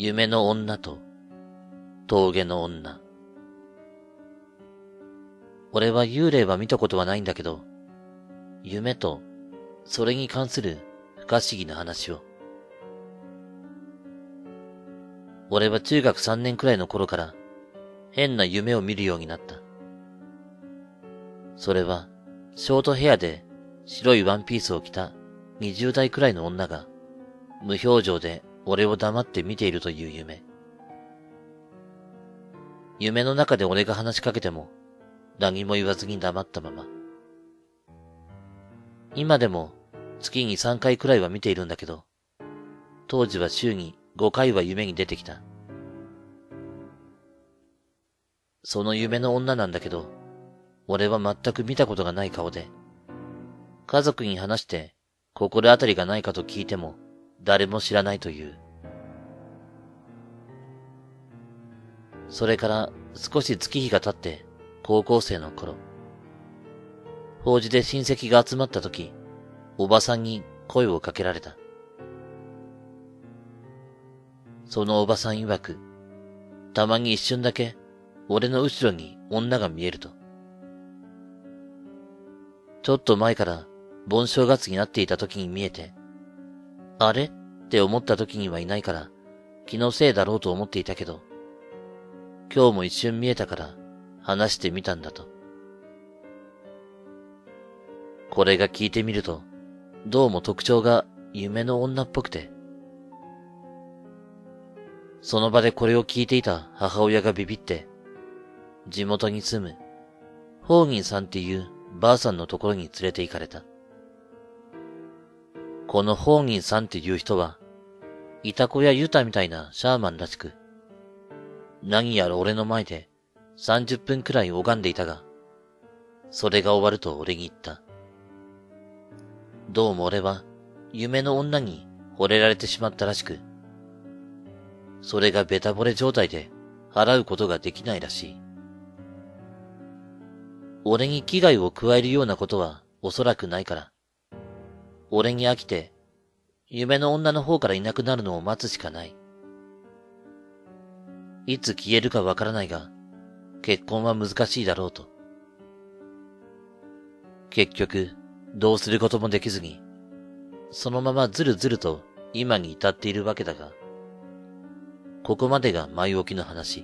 夢の女と峠の女。俺は幽霊は見たことはないんだけど、夢とそれに関する不可思議な話を。俺は中学3年くらいの頃から変な夢を見るようになった。それはショートヘアで白いワンピースを着た20代くらいの女が無表情で俺を黙って見ているという夢。夢の中で俺が話しかけても何も言わずに黙ったまま。今でも月に3回くらいは見ているんだけど、当時は週に5回は夢に出てきた。その夢の女なんだけど、俺は全く見たことがない顔で、家族に話して心当たりがないかと聞いても誰も知らないという。それから少し月日が経って高校生の頃、法事で親戚が集まった時、おばさんに声をかけられた。そのおばさん曰く、たまに一瞬だけ俺の後ろに女が見えると。ちょっと前から盆正月になっていた時に見えて、あれって思った時にはいないから気のせいだろうと思っていたけど、今日も一瞬見えたから話してみたんだと。これが聞いてみると、どうも特徴が夢の女っぽくて、その場でこれを聞いていた母親がビビって、地元に住む法銀さんっていうばあさんのところに連れて行かれた。この法銀さんっていう人は、イタコやユタみたいなシャーマンらしく、何やら俺の前で30分くらい拝んでいたが、それが終わると俺に言った。どうも俺は夢の女に惚れられてしまったらしく、それがベタ惚れ状態で払うことができないらしい。俺に危害を加えるようなことはおそらくないから、俺に飽きて夢の女の方からいなくなるのを待つしかない。いつ消えるかわからないが、結婚は難しいだろうと。結局、どうすることもできずに、そのままずるずると今に至っているわけだが、ここまでが前置きの話。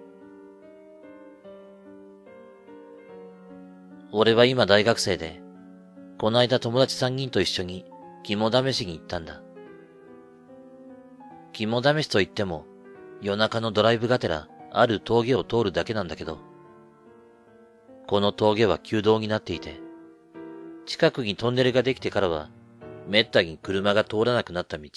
俺は今大学生で、この間友達3人と一緒に肝試しに行ったんだ。肝試しといっても、夜中のドライブがてらある峠を通るだけなんだけど、この峠は旧道になっていて、近くにトンネルができてからは、めったに車が通らなくなった道。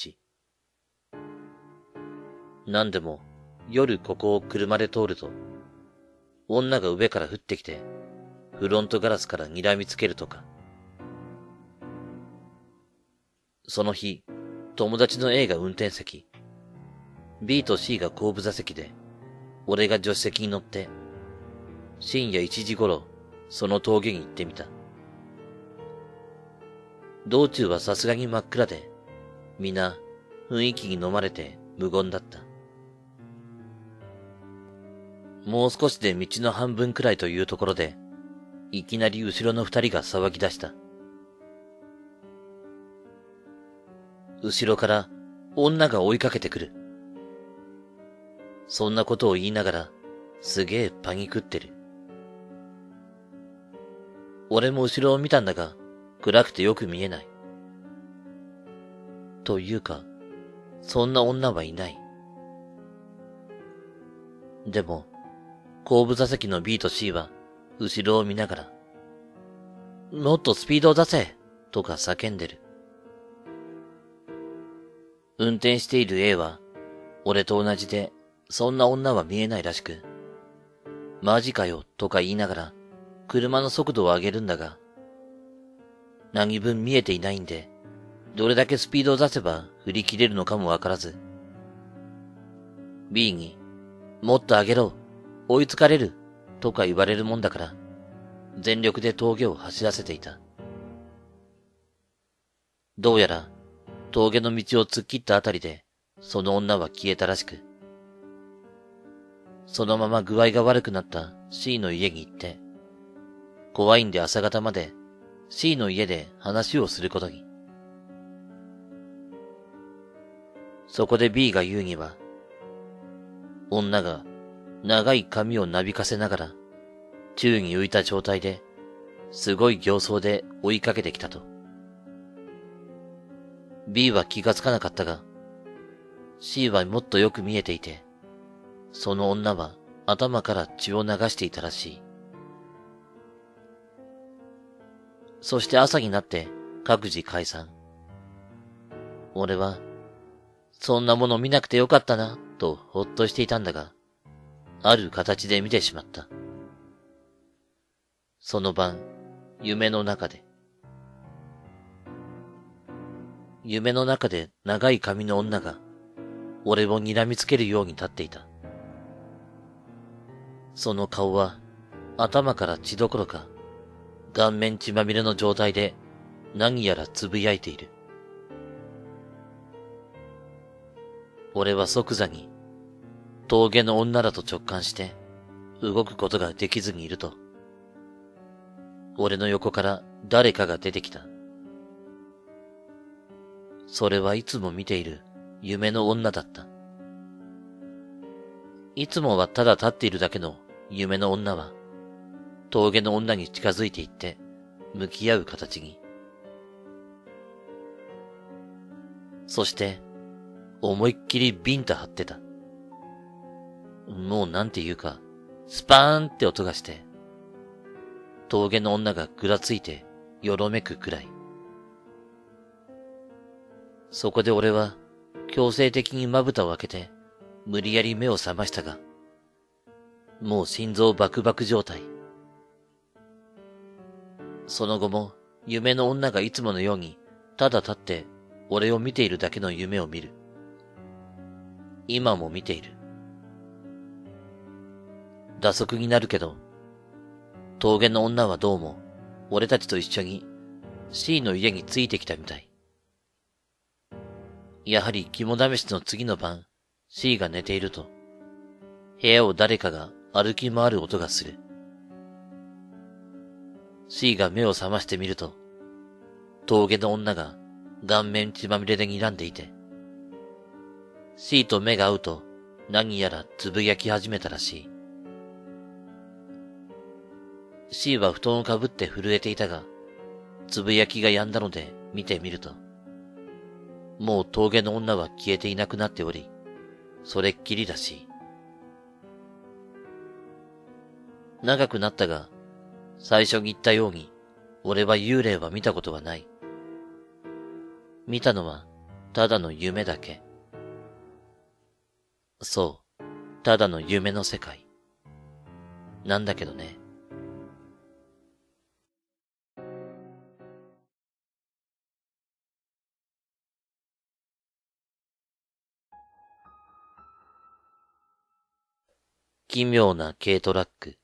なんでも、夜ここを車で通ると、女が上から降ってきて、フロントガラスから睨みつけるとか。その日、友達の A が運転席、B と C が後部座席で、俺が助手席に乗って、深夜1時頃、その峠に行ってみた。道中はさすがに真っ暗で、皆雰囲気に飲まれて無言だった。もう少しで道の半分くらいというところで、いきなり後ろの2人が騒ぎ出した。後ろから女が追いかけてくる。そんなことを言いながら、すげえパニクってる。俺も後ろを見たんだが、暗くてよく見えない。というか、そんな女はいない。でも、後部座席の B と C は、後ろを見ながら、もっとスピードを出せとか叫んでる。運転している A は、俺と同じで、そんな女は見えないらしく、マジかよとか言いながら、車の速度を上げるんだが、何分見えていないんで、どれだけスピードを出せば振り切れるのかもわからず、B に、もっと上げろ、追いつかれる、とか言われるもんだから、全力で峠を走らせていた。どうやら、峠の道を突っ切ったあたりで、 その女は消えたらしく、そのまま具合が悪くなった C の家に行って、怖いんで朝方まで C の家で話をすることに。そこで B が言うには、女が長い髪をなびかせながら、宙に浮いた状態で、すごい形相で追いかけてきたと。B は気がつかなかったが、C はもっとよく見えていて、その女は頭から血を流していたらしい。そして朝になって各自解散。俺は、そんなもの見なくてよかったな、とほっとしていたんだが、ある形で見てしまった。その晩、夢の中で長い髪の女が、俺を睨みつけるように立っていた。その顔は、頭から血どころか、顔面血まみれの状態で、何やらつぶやいている。俺は即座に、峠の女だと直感して、動くことができずにいると、俺の横から誰かが出てきた。それはいつも見ている夢の女だった。いつもはただ立っているだけの夢の女は、峠の女に近づいていって、向き合う形に。そして、思いっきりビンタ張ってた。もうなんていうか、スパーンって音がして、峠の女がぐらついて、よろめくくらい。そこで俺は、強制的にまぶたを開けて、無理やり目を覚ましたが、もう心臓バクバク状態。その後も、夢の女がいつものように、ただ立って、俺を見ているだけの夢を見る。今も見ている。打足になるけど、峠の女はどうも、俺たちと一緒に C の家についてきたみたい。やはり肝試しの次の晩、C が寝ていると、部屋を誰かが歩き回る音がする。C が目を覚ましてみると、峠の女が顔面血まみれで睨んでいて、C と目が合うと何やらつぶやき始めたらしい。C は布団をかぶって震えていたが、つぶやきが止んだので見てみると、もう峠の女は消えていなくなっており、それっきりらしい。長くなったが、最初に言ったように、俺は幽霊は見たことはない。見たのは、ただの夢だけ。そう、ただの夢の世界。なんだけどね。奇妙な軽トラック。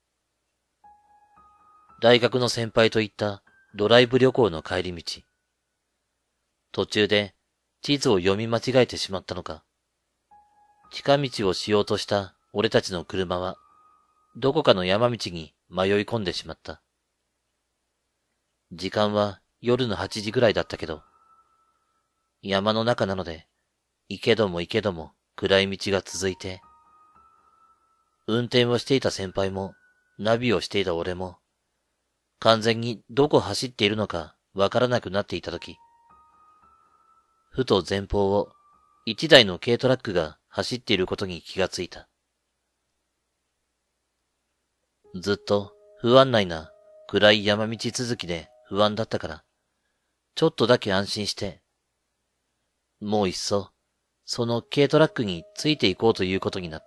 大学の先輩と行ったドライブ旅行の帰り道。途中で地図を読み間違えてしまったのか、近道をしようとした俺たちの車は、どこかの山道に迷い込んでしまった。時間は夜の8時ぐらいだったけど、山の中なので、行けども行けども暗い道が続いて、運転をしていた先輩も、ナビをしていた俺も、完全にどこ走っているのかわからなくなっていたとき、ふと前方を一台の軽トラックが走っていることに気がついた。ずっと不安内な暗い山道続きで不安だったから、ちょっとだけ安心して、もういっそ、その軽トラックについていこうということになった。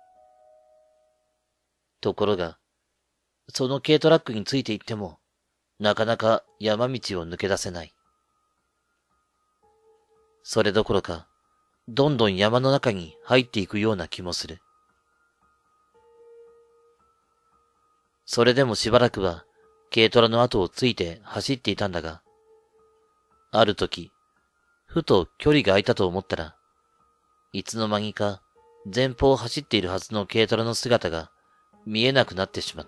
ところが、その軽トラックについていっても、なかなか山道を抜け出せない。それどころか、どんどん山の中に入っていくような気もする。それでもしばらくは、軽トラの後をついて走っていたんだが、ある時、ふと距離が空いたと思ったら、 いつの間にか前方を走っているはずの軽トラの姿が見えなくなってしまった。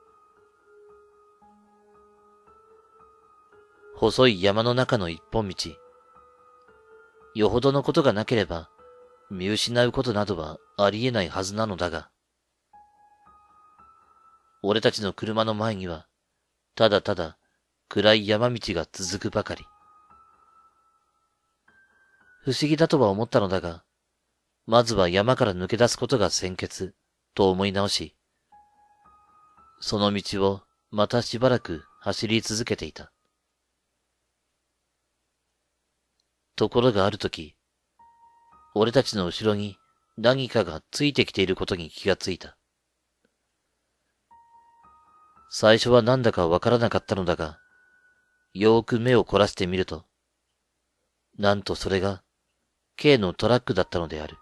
細い山の中の一本道。よほどのことがなければ見失うことなどはありえないはずなのだが、俺たちの車の前にはただただ暗い山道が続くばかり。不思議だとは思ったのだが、まずは山から抜け出すことが先決と思い直し、その道をまたしばらく走り続けていた。ところがあるとき、俺たちの後ろに何かがついてきていることに気がついた。最初はなんだかわからなかったのだが、よーく目を凝らしてみると、なんとそれが K のトラックだったのである。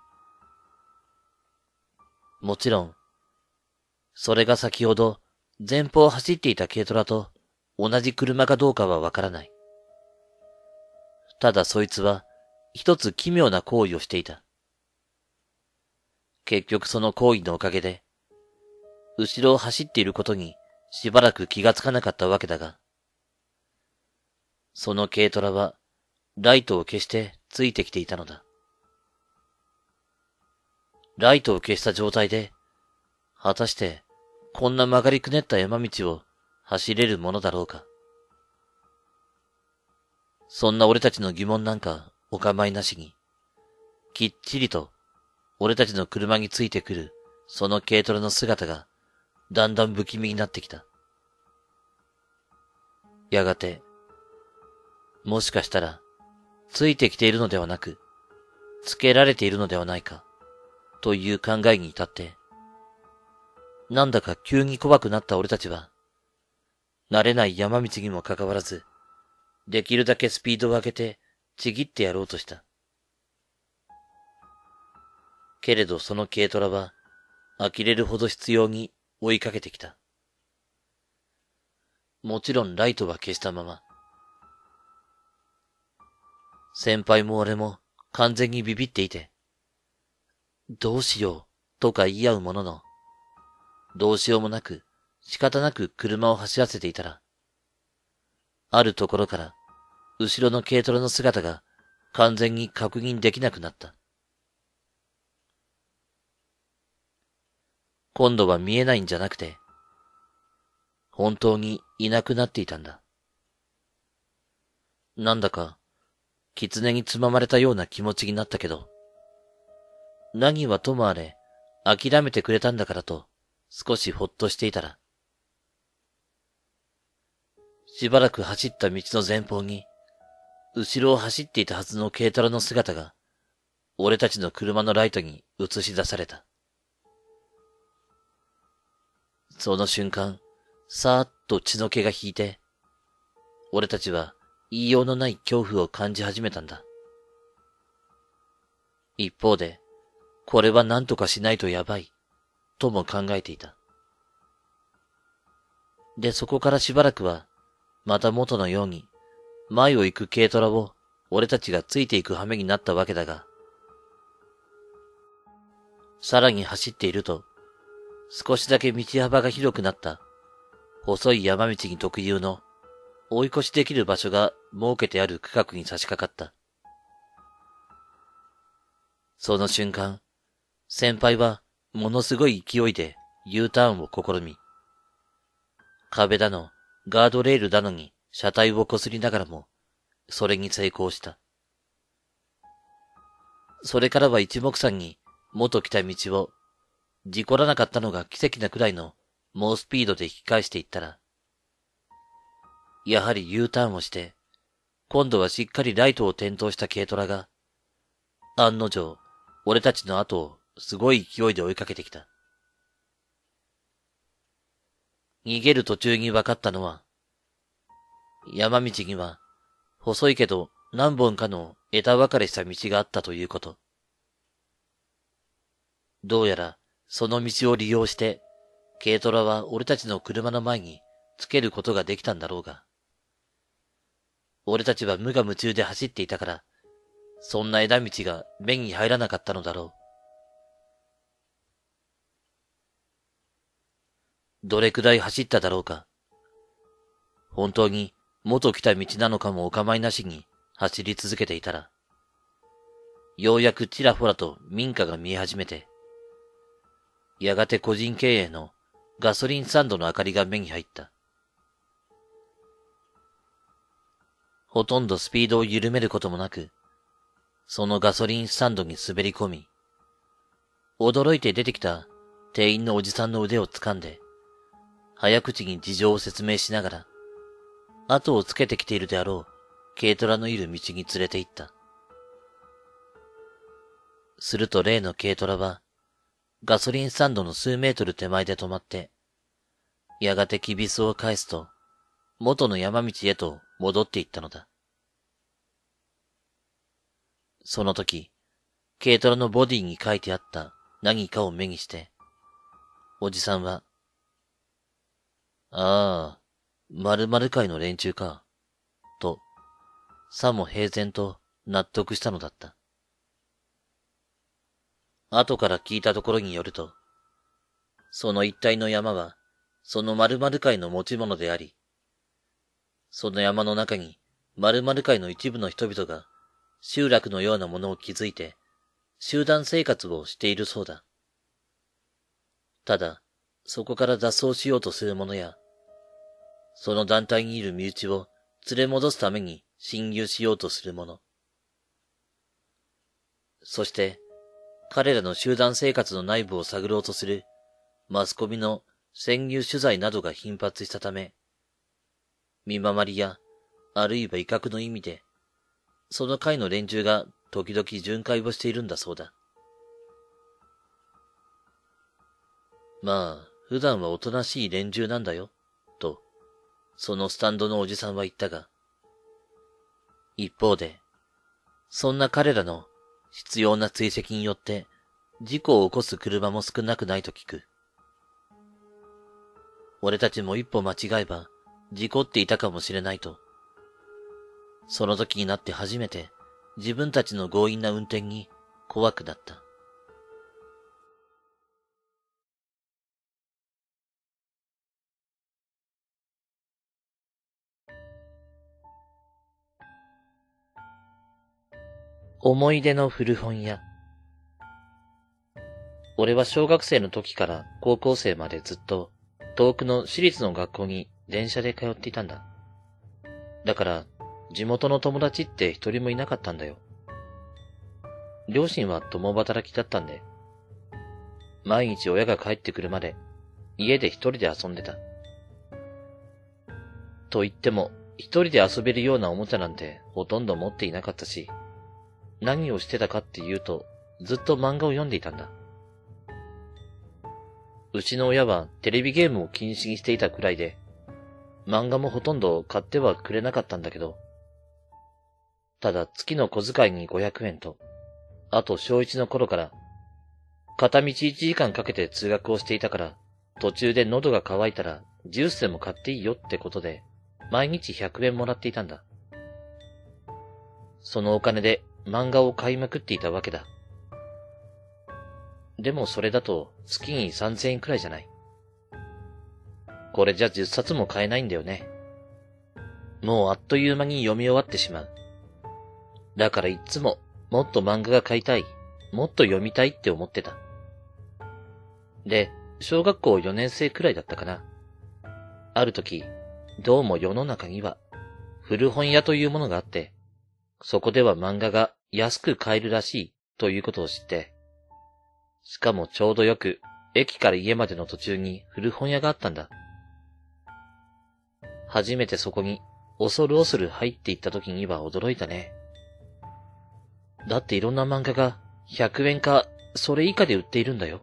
もちろん、それが先ほど前方を走っていた軽トラと同じ車かどうかはわからない。ただそいつは一つ奇妙な行為をしていた。結局その行為のおかげで、後ろを走っていることにしばらく気がつかなかったわけだが、その軽トラはライトを消してついてきていたのだ。ライトを消した状態で、果たしてこんな曲がりくねった山道を走れるものだろうか。そんな俺たちの疑問なんかお構いなしに、きっちりと俺たちの車についてくるその軽トラの姿がだんだん不気味になってきた。やがて、もしかしたらついてきているのではなく、つけられているのではないかという考えに至って、なんだか急に怖くなった俺たちは、慣れない山道にもかかわらず、できるだけスピードを上げてちぎってやろうとした。けれどその軽トラは呆れるほど執拗に追いかけてきた。もちろんライトは消したまま。先輩も俺も完全にビビっていて、どうしようとか言い合うものの、どうしようもなく仕方なく車を走らせていたら、あるところから後ろの軽トラの姿が完全に確認できなくなった。今度は見えないんじゃなくて、本当にいなくなっていたんだ。なんだか、狐につままれたような気持ちになったけど、何はともあれ、諦めてくれたんだからと、少しほっとしていたら、しばらく走った道の前方に、後ろを走っていたはずの軽トラの姿が、俺たちの車のライトに映し出された。その瞬間、さーっと血の気が引いて、俺たちは言いようのない恐怖を感じ始めたんだ。一方で、これは何とかしないとやばい、とも考えていた。で、そこからしばらくは、また元のように、前を行く軽トラを俺たちがついていく羽目になったわけだが、さらに走っていると、少しだけ道幅が広くなった細い山道に特有の追い越しできる場所が設けてある区画に差し掛かった。その瞬間、先輩はものすごい勢いで U ターンを試み、壁だの、ガードレールだのに車体を擦りながらも、それに成功した。それからは一目散に元来た道を、事故らなかったのが奇跡なくらいの猛スピードで引き返していったら、やはり U ターンをして、今度はしっかりライトを点灯した軽トラが、案の定、俺たちの後をすごい勢いで追いかけてきた。逃げる途中に分かったのは、山道には細いけど何本かの枝分かれした道があったということ。どうやらその道を利用して、軽トラは俺たちの車の前につけることができたんだろうが、俺たちは無我夢中で走っていたから、 そんな枝道が目に入らなかったのだろう。どれくらい走っただろうか。本当に元来た道なのかもお構いなしに走り続けていたら、ようやくちらほらと民家が見え始めて、やがて個人経営のガソリンスタンドの明かりが目に入った。ほとんどスピードを緩めることもなく、そのガソリンスタンドに滑り込み、驚いて出てきた店員のおじさんの腕を掴んで、早口に事情を説明しながら、後をつけてきているであろう軽トラのいる道に連れて行った。すると例の軽トラは、ガソリンスタンドの数メートル手前で止まって、やがてきびすを返すと、元の山道へと戻っていったのだ。その時、軽トラのボディに書いてあった何かを目にして、おじさんは、ああ、〇〇会の連中か、と、さも平然と納得したのだった。後から聞いたところによると、その一帯の山は、その〇〇会の持ち物であり、その山の中に〇〇会の一部の人々が集落のようなものを築いて集団生活をしているそうだ。ただ、そこから脱走しようとする者や、その団体にいる身内を連れ戻すために侵入しようとする者。そして、彼らの集団生活の内部を探ろうとするマスコミの潜入取材などが頻発したため、見回りや、あるいは威嚇の意味で、その会の連中が時々巡回をしているんだそうだ。まあ、普段はおとなしい連中なんだよ、と、そのスタンドのおじさんは言ったが、一方で、そんな彼らの必要な追跡によって事故を起こす車も少なくないと聞く。俺たちも一歩間違えば事故っていたかもしれないと、その時になって初めて自分たちの強引な運転に怖くなった。思い出の古本屋。俺は小学生の時から高校生までずっと遠くの私立の学校に電車で通っていたんだ。だから地元の友達って一人もいなかったんだよ。両親は共働きだったんで、毎日親が帰ってくるまで家で一人で遊んでた。と言っても一人で遊べるようなおもちゃなんてほとんど持っていなかったし、何をしてたかっていうと、ずっと漫画を読んでいたんだ。うちの親はテレビゲームを禁止にしていたくらいで、漫画もほとんど買ってはくれなかったんだけど、ただ月の小遣いに500円と、あと小1の頃から、片道1時間かけて通学をしていたから、途中で喉が渇いたらジュースでも買っていいよってことで、毎日100円もらっていたんだ。そのお金で漫画を買いまくっていたわけだ。でもそれだと月に3000円くらいじゃない。これじゃ10冊も買えないんだよね。もうあっという間に読み終わってしまう。だからいつももっと漫画が買いたい、もっと読みたいって思ってた。で、小学校4年生くらいだったかな。ある時、どうも世の中には古本屋というものがあって、そこでは漫画が安く買えるらしいということを知って、しかもちょうどよく駅から家までの途中に古本屋があったんだ。初めてそこに恐る恐る入っていった時には驚いたね。だっていろんな漫画が100円かそれ以下で売っているんだよ。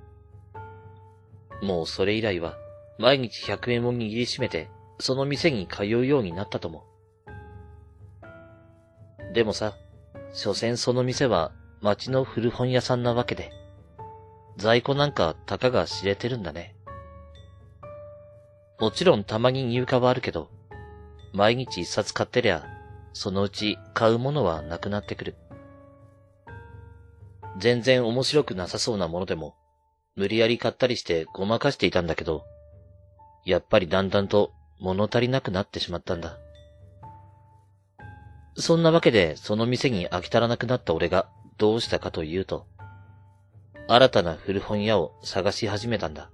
もうそれ以来は毎日100円を握りしめてその店に通うようになったとも。でもさ、所詮その店は町の古本屋さんなわけで、在庫なんかたかが知れてるんだね。もちろんたまに入荷はあるけど、毎日一冊買ってりゃ、そのうち買うものはなくなってくる。 全然面白くなさそうなものでも、無理やり買ったりしてごまかしていたんだけど、やっぱりだんだんと物足りなくなってしまったんだ。そんなわけでその店に飽き足らなくなった俺がどうしたかというと、新たな古本屋を探し始めたんだ。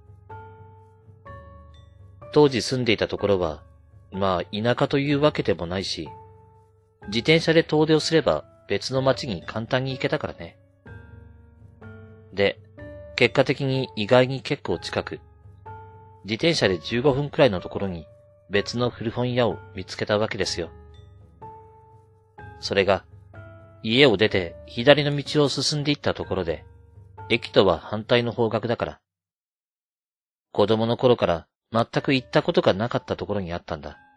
当時住んでいたところは、まあ田舎というわけでもないし、自転車で遠出をすれば別の町に簡単に行けたからね。で、結果的に意外に結構近く、自転車で15分くらいのところに別の古本屋を見つけたわけですよ。それが、家を出て左の道を進んでいったところで、駅とは反対の方角だから、子供の頃から全く行ったことがなかったところにあったんだ。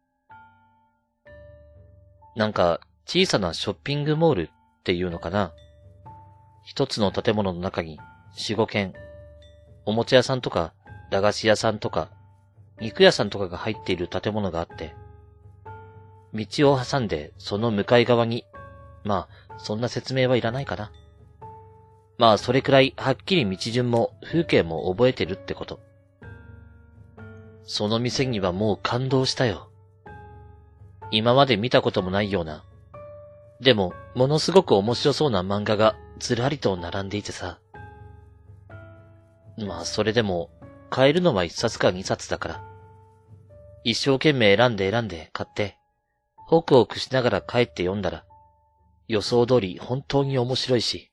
なんか小さなショッピングモールっていうのかな。一つの建物の中に4、5軒、おもちゃ屋さんとか駄菓子屋さんとか肉屋さんとかが入っている建物があって、道を挟んでその向かい側に、まあそんな説明はいらないかな。まあそれくらいはっきり道順も風景も覚えてるってこと。その店にはもう感動したよ。今まで見たこともないような、でもものすごく面白そうな漫画がずらりと並んでいてさ。まあそれでも買えるのは1冊か2冊だから、一生懸命選んで買って、ホクホクしながら帰って読んだら、予想通り本当に面白いし。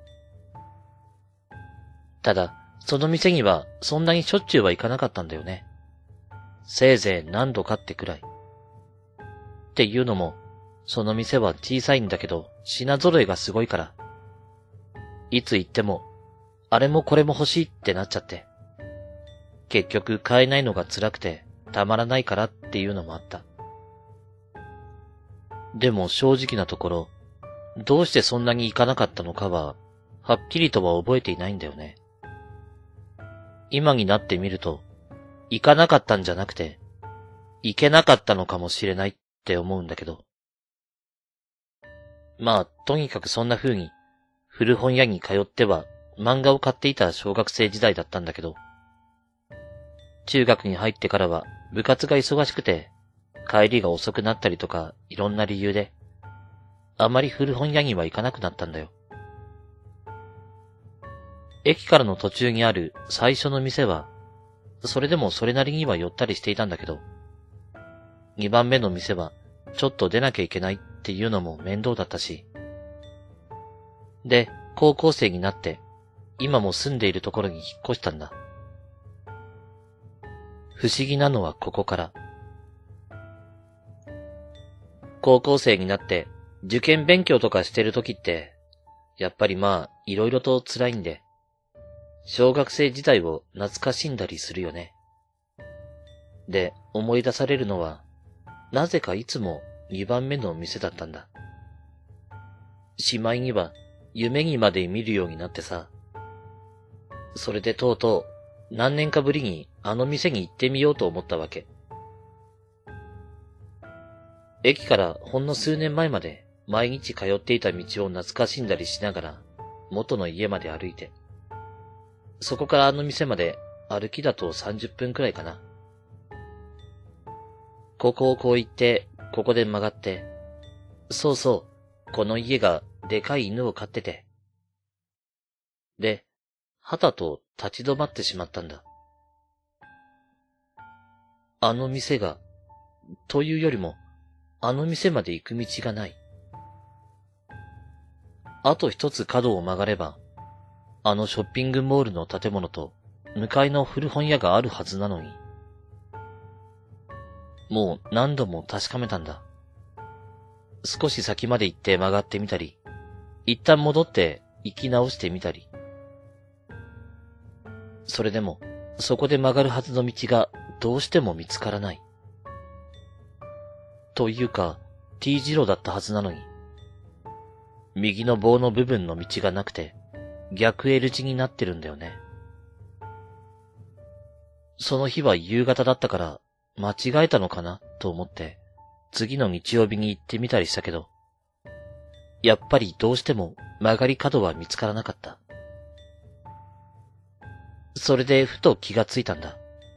ただ、その店にはそんなにしょっちゅうは行かなかったんだよね。せいぜい何度かってくらい。っていうのも、その店は小さいんだけど品揃えがすごいから、いつ行っても、あれもこれも欲しいってなっちゃって、結局買えないのが辛くてたまらないからっていうのもあった。でも正直なところ、どうしてそんなに行かなかったのかは、はっきりとは覚えていないんだよね。今になってみると、行かなかったんじゃなくて、行けなかったのかもしれないって思うんだけど。まあ、とにかくそんな風に、古本屋に通っては漫画を買っていた小学生時代だったんだけど、中学に入ってからは部活が忙しくて、帰りが遅くなったりとかいろんな理由で、あまり古本屋には行かなくなったんだよ。駅からの途中にある最初の店は、それでもそれなりには寄ったりしていたんだけど、2番目の店はちょっと出なきゃいけないっていうのも面倒だったし。で、高校生になって、今も住んでいるところに引っ越したんだ。不思議なのはここから。高校生になって受験勉強とかしてる時って、やっぱりまあいろいろと辛いんで、小学生時代を懐かしんだりするよね。で、思い出されるのは、なぜかいつも2番目の店だったんだ。しまいには夢にまで見るようになってさ。それでとうとう何年かぶりにあの店に行ってみようと思ったわけ。駅からほんの数年前まで毎日通っていた道を懐かしんだりしながら元の家まで歩いて、そこからあの店まで歩きだと30分くらいかな。ここをこう行って、ここで曲がって、そうそう、この家がでかい犬を飼ってて。で、はたと立ち止まってしまったんだ。あの店が、というよりも、あの店まで行く道がない。あと一つ角を曲がれば、あのショッピングモールの建物と向かいの古本屋があるはずなのに。もう何度も確かめたんだ。少し先まで行って曲がってみたり、一旦戻って行き直してみたり。それでも、そこで曲がるはずの道がどうしても見つからない。というか、T 字路だったはずなのに、右の棒の部分の道がなくて、逆 L 字になってるんだよね。その日は夕方だったから間違えたのかなと思って次の日曜日に行ってみたりしたけど、やっぱりどうしても曲がり角は見つからなかった。それでふと気がついたんだ。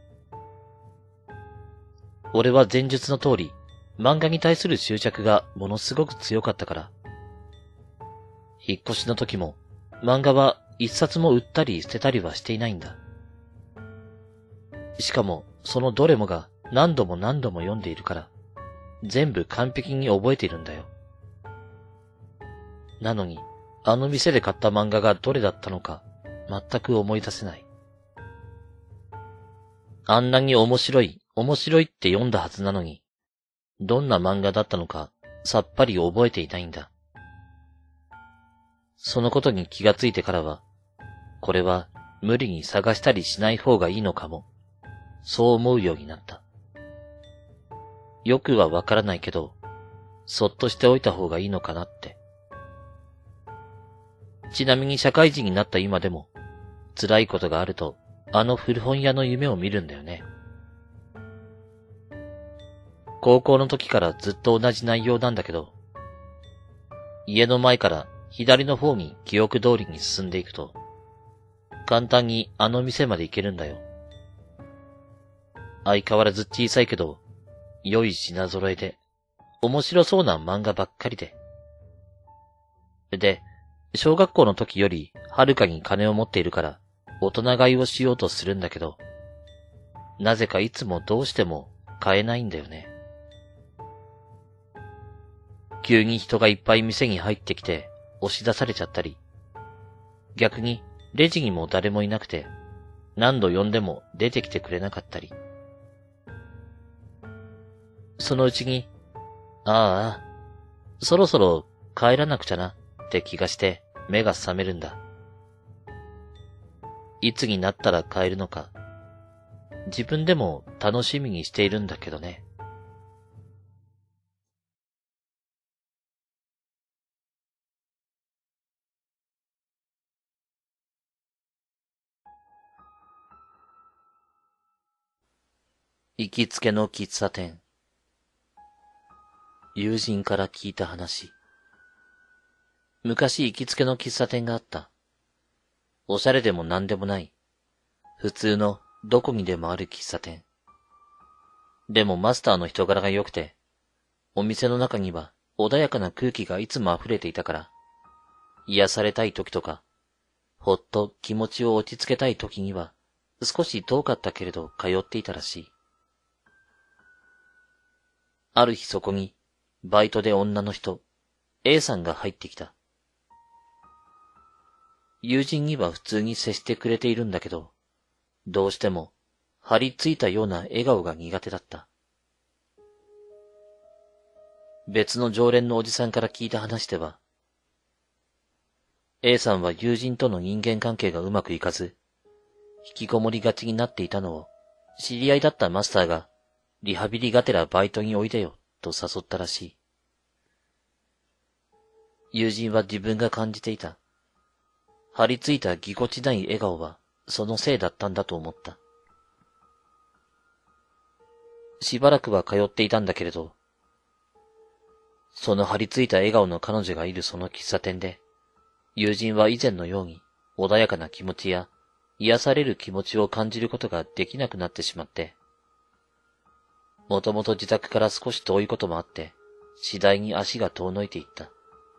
俺は前述の通り、漫画に対する執着がものすごく強かったから。引っ越しの時も、漫画は一冊も売ったり捨てたりはしていないんだ。しかも、そのどれもが何度も何度も読んでいるから、全部完璧に覚えているんだよ。なのに、あの店で買った漫画がどれだったのか、全く思い出せない。あんなに面白いって読んだはずなのに、どんな漫画だったのか、さっぱり覚えていないんだ。そのことに気がついてからは、これは無理に探したりしない方がいいのかも、そう思うようになった。よくはわからないけど、そっとしておいた方がいいのかなって。ちなみに社会人になった今でも、辛いことがあると、あの古本屋の夢を見るんだよね。高校の時からずっと同じ内容なんだけど、家の前から左の方に記憶通りに進んでいくと、簡単にあの店まで行けるんだよ。相変わらず小さいけど、良い品揃えで、面白そうな漫画ばっかりで。で、小学校の時よりはるかに金を持っているから、大人買いをしようとするんだけど、なぜかいつもどうしても買えないんだよね。急に人がいっぱい店に入ってきて押し出されちゃったり、逆にレジにも誰もいなくて何度呼んでも出てきてくれなかったり。そのうちに、ああ、そろそろ帰らなくちゃなって気がして目が覚めるんだ。いつになったら帰るのか、自分でも楽しみにしているんだけどね。行きつけの喫茶店。友人から聞いた話。昔行きつけの喫茶店があった。おしゃれでも何でもない。普通のどこにでもある喫茶店。でもマスターの人柄が良くて、お店の中には穏やかな空気がいつも溢れていたから、癒されたい時とか、ほっと気持ちを落ち着けたい時には、少し遠かったけれど通っていたらしい。ある日そこに、バイトで女の人、A さんが入ってきた。友人には普通に接してくれているんだけど、どうしても張り付いたような笑顔が苦手だった。別の常連のおじさんから聞いた話では、A さんは友人との人間関係がうまくいかず、引きこもりがちになっていたのを、知り合いだったマスターが、リハビリがてらバイトにおいでよ、と誘ったらしい。友人は自分が感じていた。張り付いたぎこちない笑顔は、そのせいだったんだと思った。しばらくは通っていたんだけれど、その張り付いた笑顔の彼女がいるその喫茶店で、友人は以前のように穏やかな気持ちや癒される気持ちを感じることができなくなってしまって、もともと自宅から少し遠いこともあって、次第に足が遠のいていった。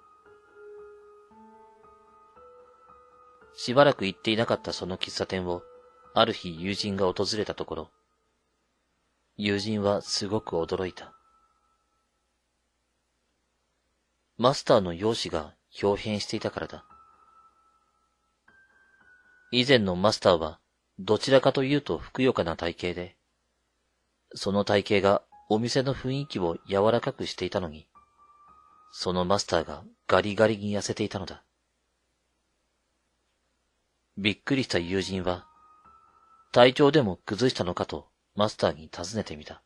しばらく行っていなかったその喫茶店を、ある日友人が訪れたところ、友人はすごく驚いた。マスターの容姿が表変していたからだ。以前のマスターは、どちらかというとふくよかな体型で、その体型がお店の雰囲気を柔らかくしていたのに、そのマスターがガリガリに痩せていたのだ。びっくりした友人は、体調でも崩したのかとマスターに尋ねてみた。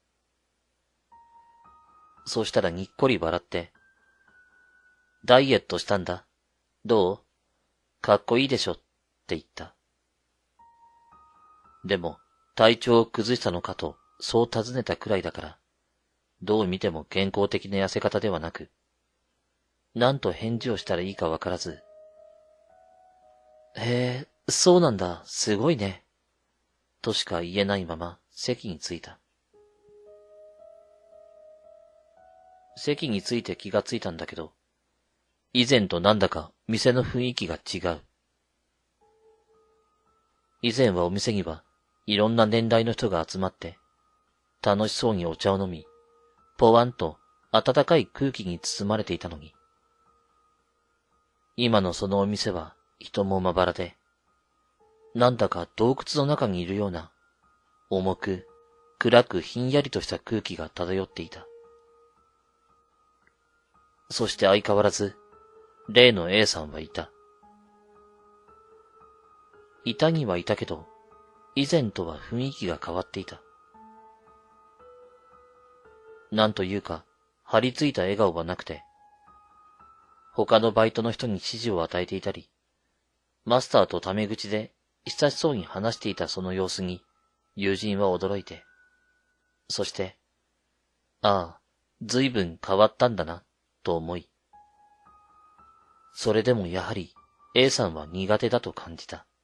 そうしたらにっこり笑って、ダイエットしたんだ。どう？かっこいいでしょって言った。でも、体調を崩したのかとそう尋ねたくらいだから、どう見ても健康的な痩せ方ではなく、 何と返事をしたらいいかわからず、へえ、そうなんだ、すごいね。としか言えないまま席に着いた。席に着いて気がついたんだけど、以前となんだか店の雰囲気が違う。以前はお店にはいろんな年代の人が集まって、楽しそうにお茶を飲み、ぽわんと暖かい空気に包まれていたのに、今のそのお店は人もまばらで、なんだか洞窟の中にいるような、重く、暗くひんやりとした空気が漂っていた。そして相変わらず、例の A さんはいた。いたにはいたけど、以前とは雰囲気が変わっていた。なんというか、張り付いた笑顔はなくて、他のバイトの人に指示を与えていたり、マスターとタメ口で親しそうに話していたその様子に、友人は驚いて、そして、ああ、ずいぶん変わったんだな、と思い、それでもやはり A さんは苦手だと感じた。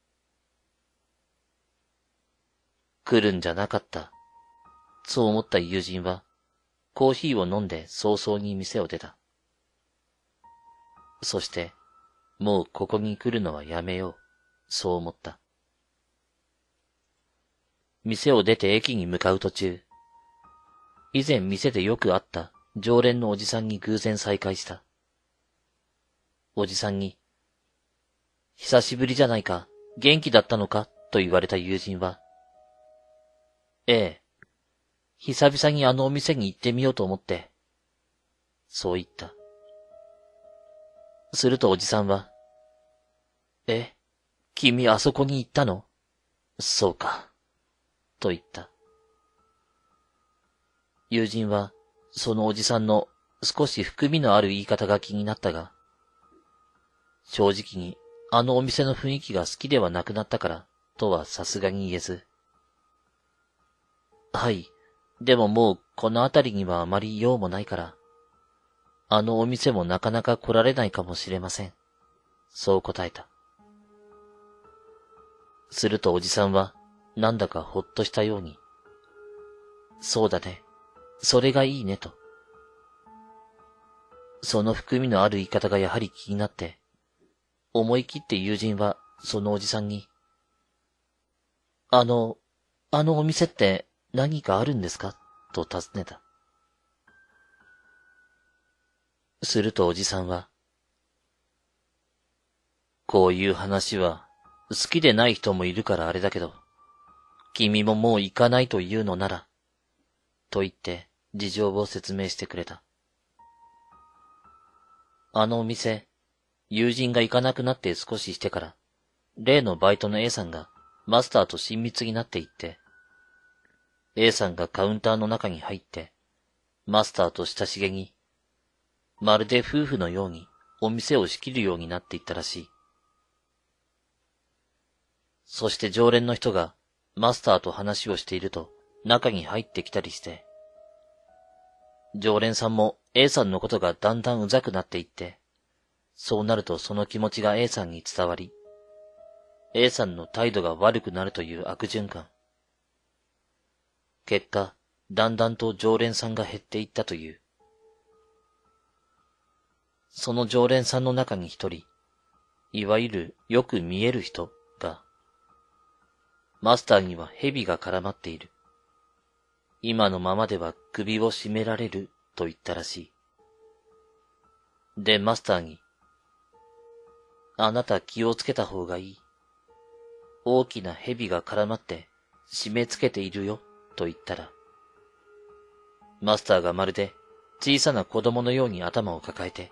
来るんじゃなかった。そう思った友人は、コーヒーを飲んで早々に店を出た。そして、もうここに来るのはやめよう、そう思った。店を出て駅に向かう途中、以前店でよく会った常連のおじさんに偶然再会した。おじさんに、久しぶりじゃないか、元気だったのか、と言われた友人は、ええ、久々にあのお店に行ってみようと思って、そう言った。するとおじさんは、君あそこに行ったの？そうか、と言った。友人は、そのおじさんの少し含みのある言い方が気になったが、正直にあのお店の雰囲気が好きではなくなったから、とはさすがに言えず。はい、でももうこの辺りにはあまり用もないから、あのお店もなかなか来られないかもしれません。そう答えた。するとおじさんは、なんだかほっとしたように、そうだね、それがいいねと。その含みのある言い方がやはり気になって、思い切って友人はそのおじさんに、あのお店って何かあるんですかと尋ねた。するとおじさんは、こういう話は好きでない人もいるからあれだけど、君ももう行かないというのなら、と言って事情を説明してくれた。あのお店、友人が行かなくなって少ししてから、例のバイトの A さんがマスターと親密になっていって、A さんがカウンターの中に入って、マスターと親しげに、まるで夫婦のようにお店を仕切るようになっていったらしい。そして常連の人がマスターと話をしていると中に入ってきたりして、常連さんも A さんのことがだんだんうざくなっていって、そうなるとその気持ちが A さんに伝わり、A さんの態度が悪くなるという悪循環。結果、だんだんと常連さんが減っていったという。その常連さんの中に一人、いわゆるよく見える人が、マスターには蛇が絡まっている。今のままでは首を絞められると言ったらしい。で、マスターに、あなた気をつけた方がいい。大きな蛇が絡まって締め付けているよと言ったら、マスターがまるで小さな子供のように頭を抱えて、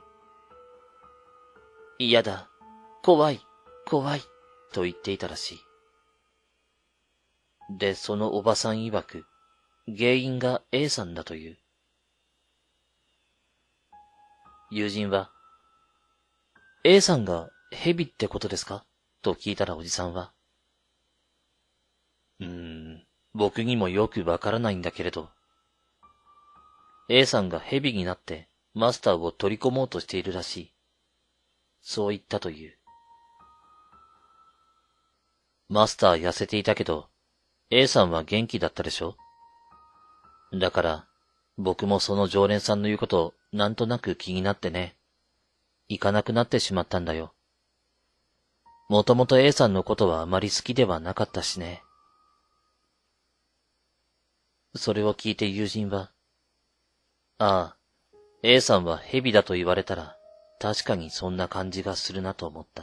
嫌だ、怖い、怖いと言っていたらしい。で、そのおばさん曰く、原因が A さんだという。友人は、A さんが蛇ってことですかと聞いたらおじさんは、僕にもよくわからないんだけれど、A さんが蛇になってマスターを取り込もうとしているらしい。そう言ったという。マスター痩せていたけど、A さんは元気だったでしょ？だから、僕もその常連さんの言うことなんとなく気になってね、行かなくなってしまったんだよ。もともと A さんのことはあまり好きではなかったしね。それを聞いて友人は、ああ、A さんは蛇だと言われたら、確かにそんな感じがするなと思った。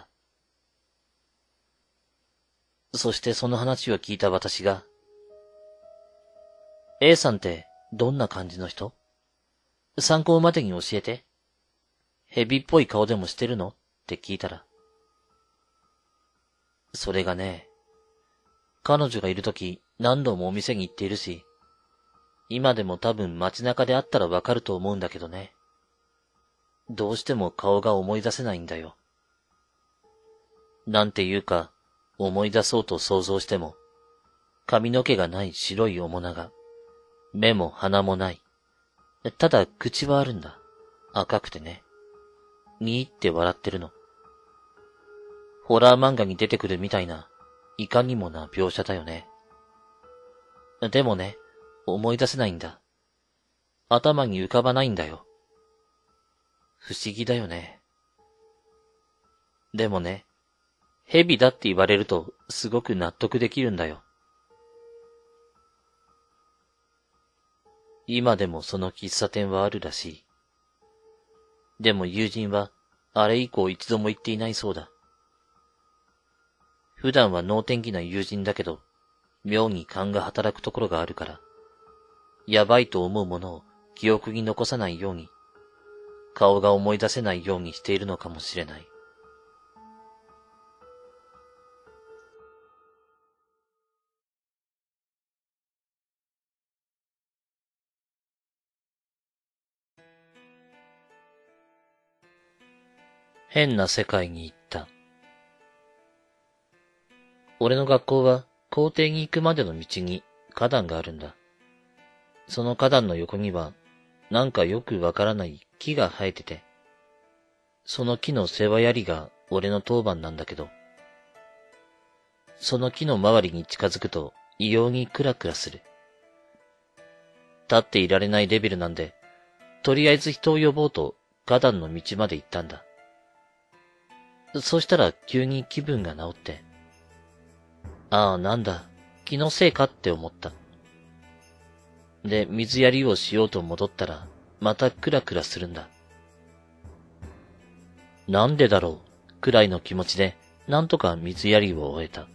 そしてその話を聞いた私が、A さんってどんな感じの人？参考までに教えて。蛇っぽい顔でもしてるの？って聞いたら。それがね、彼女がいるとき何度もお店に行っているし、今でも多分街中で会ったらわかると思うんだけどね。どうしても顔が思い出せないんだよ。なんていうか、思い出そうと想像しても、髪の毛がない白い面長、目も鼻もない。ただ口はあるんだ。赤くてね。にーって笑ってるの。ホラー漫画に出てくるみたいな、いかにもな描写だよね。でもね、思い出せないんだ。頭に浮かばないんだよ。不思議だよね。でもね、蛇だって言われるとすごく納得できるんだよ。今でもその喫茶店はあるらしい。でも友人はあれ以降一度も行っていないそうだ。普段は能天気な友人だけど、妙に勘が働くところがあるから、やばいと思うものを記憶に残さないように、顔が思い出せないようにしているのかもしれない。変な世界に行った。俺の学校は校庭に行くまでの道に花壇があるんだ。その花壇の横には、なんかよくわからない木が生えてて、その木の世話やりが俺の当番なんだけど、その木の周りに近づくと異様にクラクラする。立っていられないレベルなんで、とりあえず人を呼ぼうと花壇の道まで行ったんだ。そしたら急に気分が治って、ああなんだ、気のせいかって思った。で、水やりをしようと戻ったら、またクラクラするんだ。なんでだろう、くらいの気持ちで、なんとか水やりを終えた。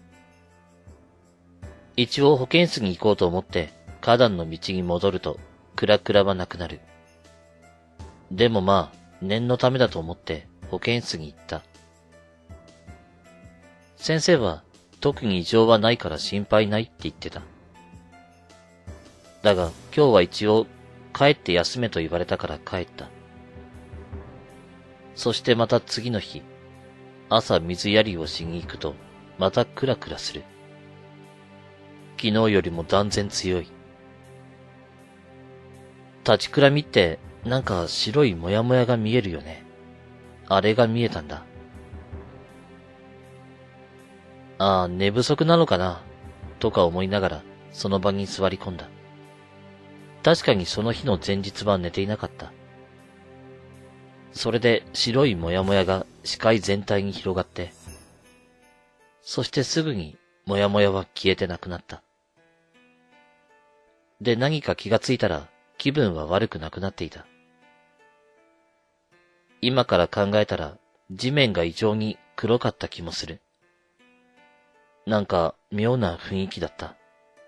一応保健室に行こうと思って、花壇の道に戻ると、クラクラはなくなる。でもまあ、念のためだと思って保健室に行った。先生は、特に異常はないから心配ないって言ってた。だが今日は一応帰って休めと言われたから帰った。そしてまた次の日、朝水やりをしに行くとまたクラクラする。昨日よりも断然強い。立ちくらみってなんか白いもやもやが見えるよね。あれが見えたんだ。ああ、寝不足なのかなとか思いながらその場に座り込んだ。確かにその日の前日は寝ていなかった。それで白いもやもやが視界全体に広がって、そしてすぐにもやもやは消えてなくなった。で何か気がついたら気分は悪くなくなっていた。今から考えたら地面が異常に黒かった気もする。なんか妙な雰囲気だった。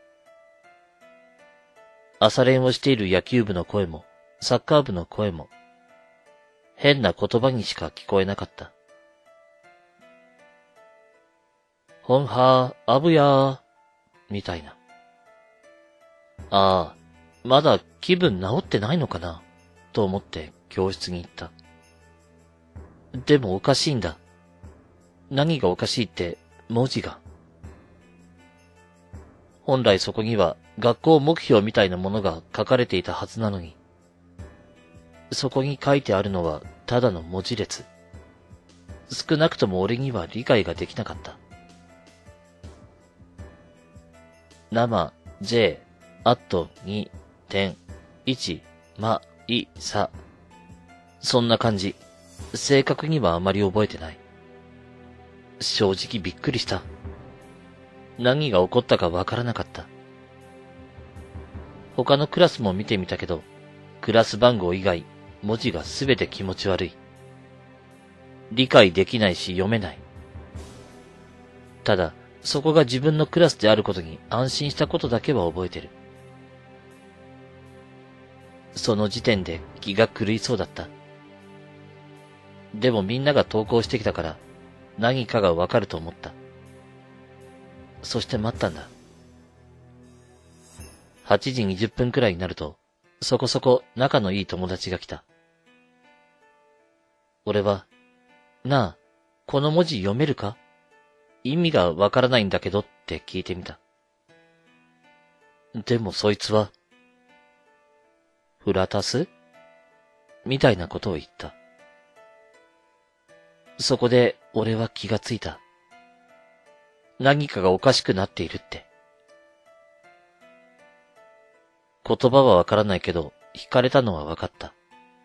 朝練をしている野球部の声も、サッカー部の声も、変な言葉にしか聞こえなかった。ほんはー、あぶやー、みたいな。ああ、まだ気分治ってないのかな、と思って教室に行った。でもおかしいんだ。何がおかしいって文字が。本来そこには学校目標みたいなものが書かれていたはずなのに、 そこに書いてあるのはただの文字列。少なくとも俺には理解ができなかった。生 J あと2.1まいさ。そんな感じ。正確にはあまり覚えてない。正直びっくりした。何が起こったかわからなかった。他のクラスも見てみたけど、クラス番号以外、文字がすべて気持ち悪い。理解できないし読めない。ただ、そこが自分のクラスであることに安心したことだけは覚えてる。その時点で気が狂いそうだった。でもみんなが登校してきたから何かがわかると思った。そして待ったんだ。8時20分くらいになると、そこそこ仲のいい友達が来た。俺は、なあ、この文字読めるか？意味がわからないんだけどって聞いてみた。でもそいつは、フラタス？みたいなことを言った。そこで俺は気がついた。何かがおかしくなっているって。言葉はわからないけど、惹かれたのはわかった。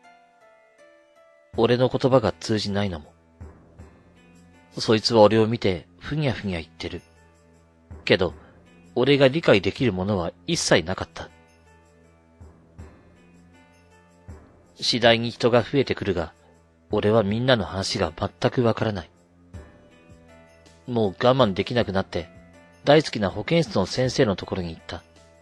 俺の言葉が通じないのも。そいつは俺を見てふにゃふにゃ言ってる。けど、俺が理解できるものは一切なかった。次第に人が増えてくるが、俺はみんなの話が全くわからない。もう我慢できなくなって、大好きな保健室の先生のところに行った。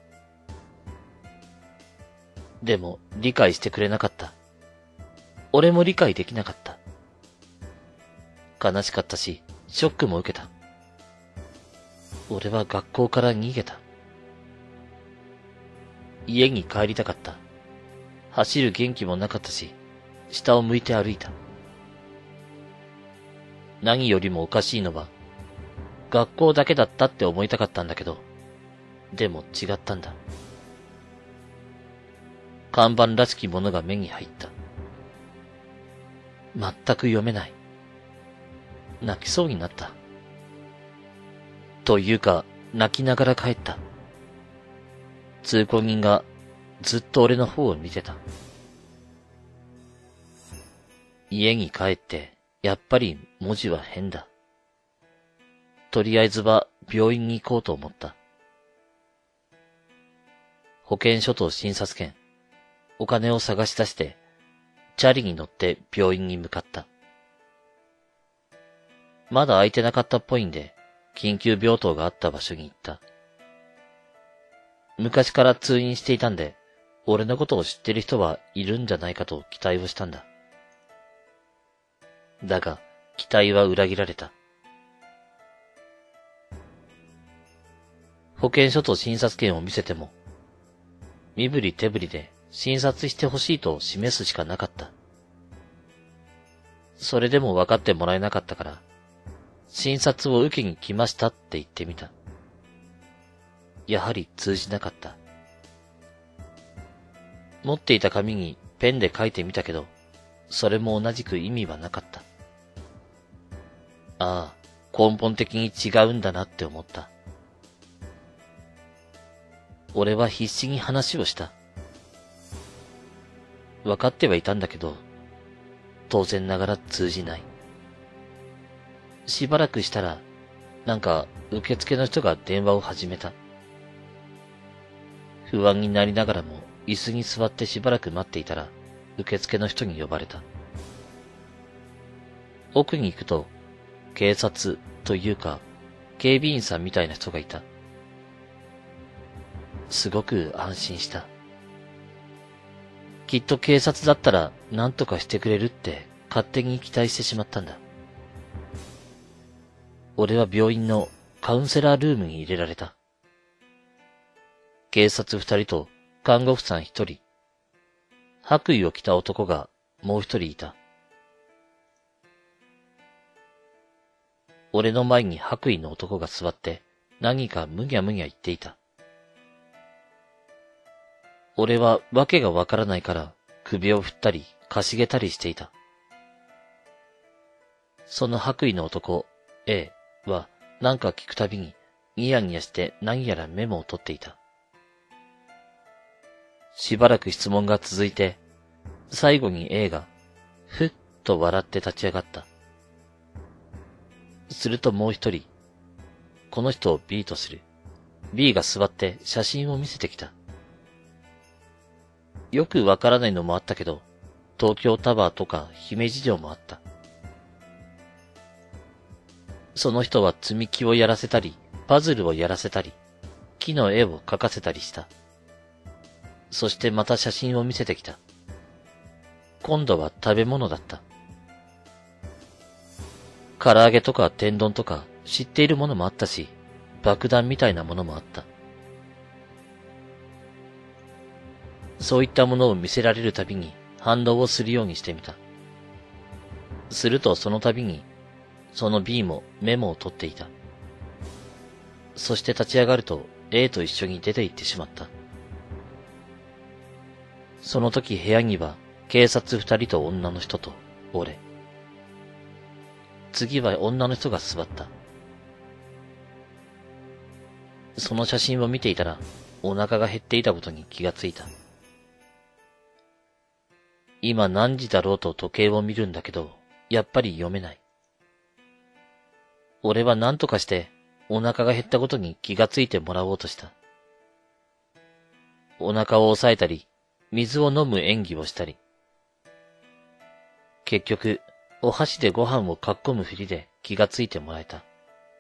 でも理解してくれなかった。俺も理解できなかった。悲しかったし、ショックも受けた。俺は学校から逃げた。家に帰りたかった。走る元気もなかったし、下を向いて歩いた。何よりもおかしいのは、学校だけだったって思いたかったんだけど、でも違ったんだ。看板らしきものが目に入った。全く読めない。泣きそうになった。というか、泣きながら帰った。通行人がずっと俺の方を見てた。家に帰って、やっぱり文字は変だ。とりあえずは病院に行こうと思った。保健所と診察券、お金を探し出して、チャリに乗って病院に向かった。まだ空いてなかったっぽいんで、緊急病棟があった場所に行った。昔から通院していたんで、俺のことを知ってる人はいるんじゃないかと期待をしたんだ。だが、期待は裏切られた。保健所と診察券を見せても、身振り手振りで診察してほしいと示すしかなかった。それでも分かってもらえなかったから、診察を受けに来ましたって言ってみた。やはり通じなかった。持っていた紙にペンで書いてみたけど、それも同じく意味はなかった。ああ、根本的に違うんだなって思った。俺は必死に話をした。分かってはいたんだけど、当然ながら通じない。しばらくしたら、なんか受付の人が電話を始めた。不安になりながらも椅子に座ってしばらく待っていたら、受付の人に呼ばれた。奥に行くと、警察というか、警備員さんみたいな人がいた。すごく安心した。きっと警察だったら何とかしてくれるって勝手に期待してしまったんだ。俺は病院のカウンセラールームに入れられた。警察2人と看護婦さん1人、白衣を着た男がもう1人いた。俺の前に白衣の男が座って何かむにゃむにゃ言っていた。俺はわけがわからないから首を振ったり、かしげたりしていた。その白衣の男、A は、なんか聞くたびに、ニヤニヤして何やらメモを取っていた。しばらく質問が続いて、最後に A が、ふっと笑って立ち上がった。するともう一人、この人を B とする。B が座って写真を見せてきた。よくわからないのもあったけど、東京タワーとか姫路城もあった。その人は積み木をやらせたり、パズルをやらせたり、木の絵を描かせたりした。そしてまた写真を見せてきた。今度は食べ物だった。唐揚げとか天丼とか知っているものもあったし、爆弾みたいなものもあった。そういったものを見せられるたびに反応をするようにしてみた。するとその度に、その B もメモを取っていた。そして立ち上がると A と一緒に出て行ってしまった。その時部屋には警察2人と女の人と俺。次は女の人が座った。その写真を見ていたらお腹が減っていたことに気がついた。今何時だろうと時計を見るんだけど、やっぱり読めない。俺は何とかしてお腹が減ったことに気がついてもらおうとした。お腹を押さえたり、水を飲む演技をしたり。結局、お箸でご飯をかっこむふりで気がついてもらえた。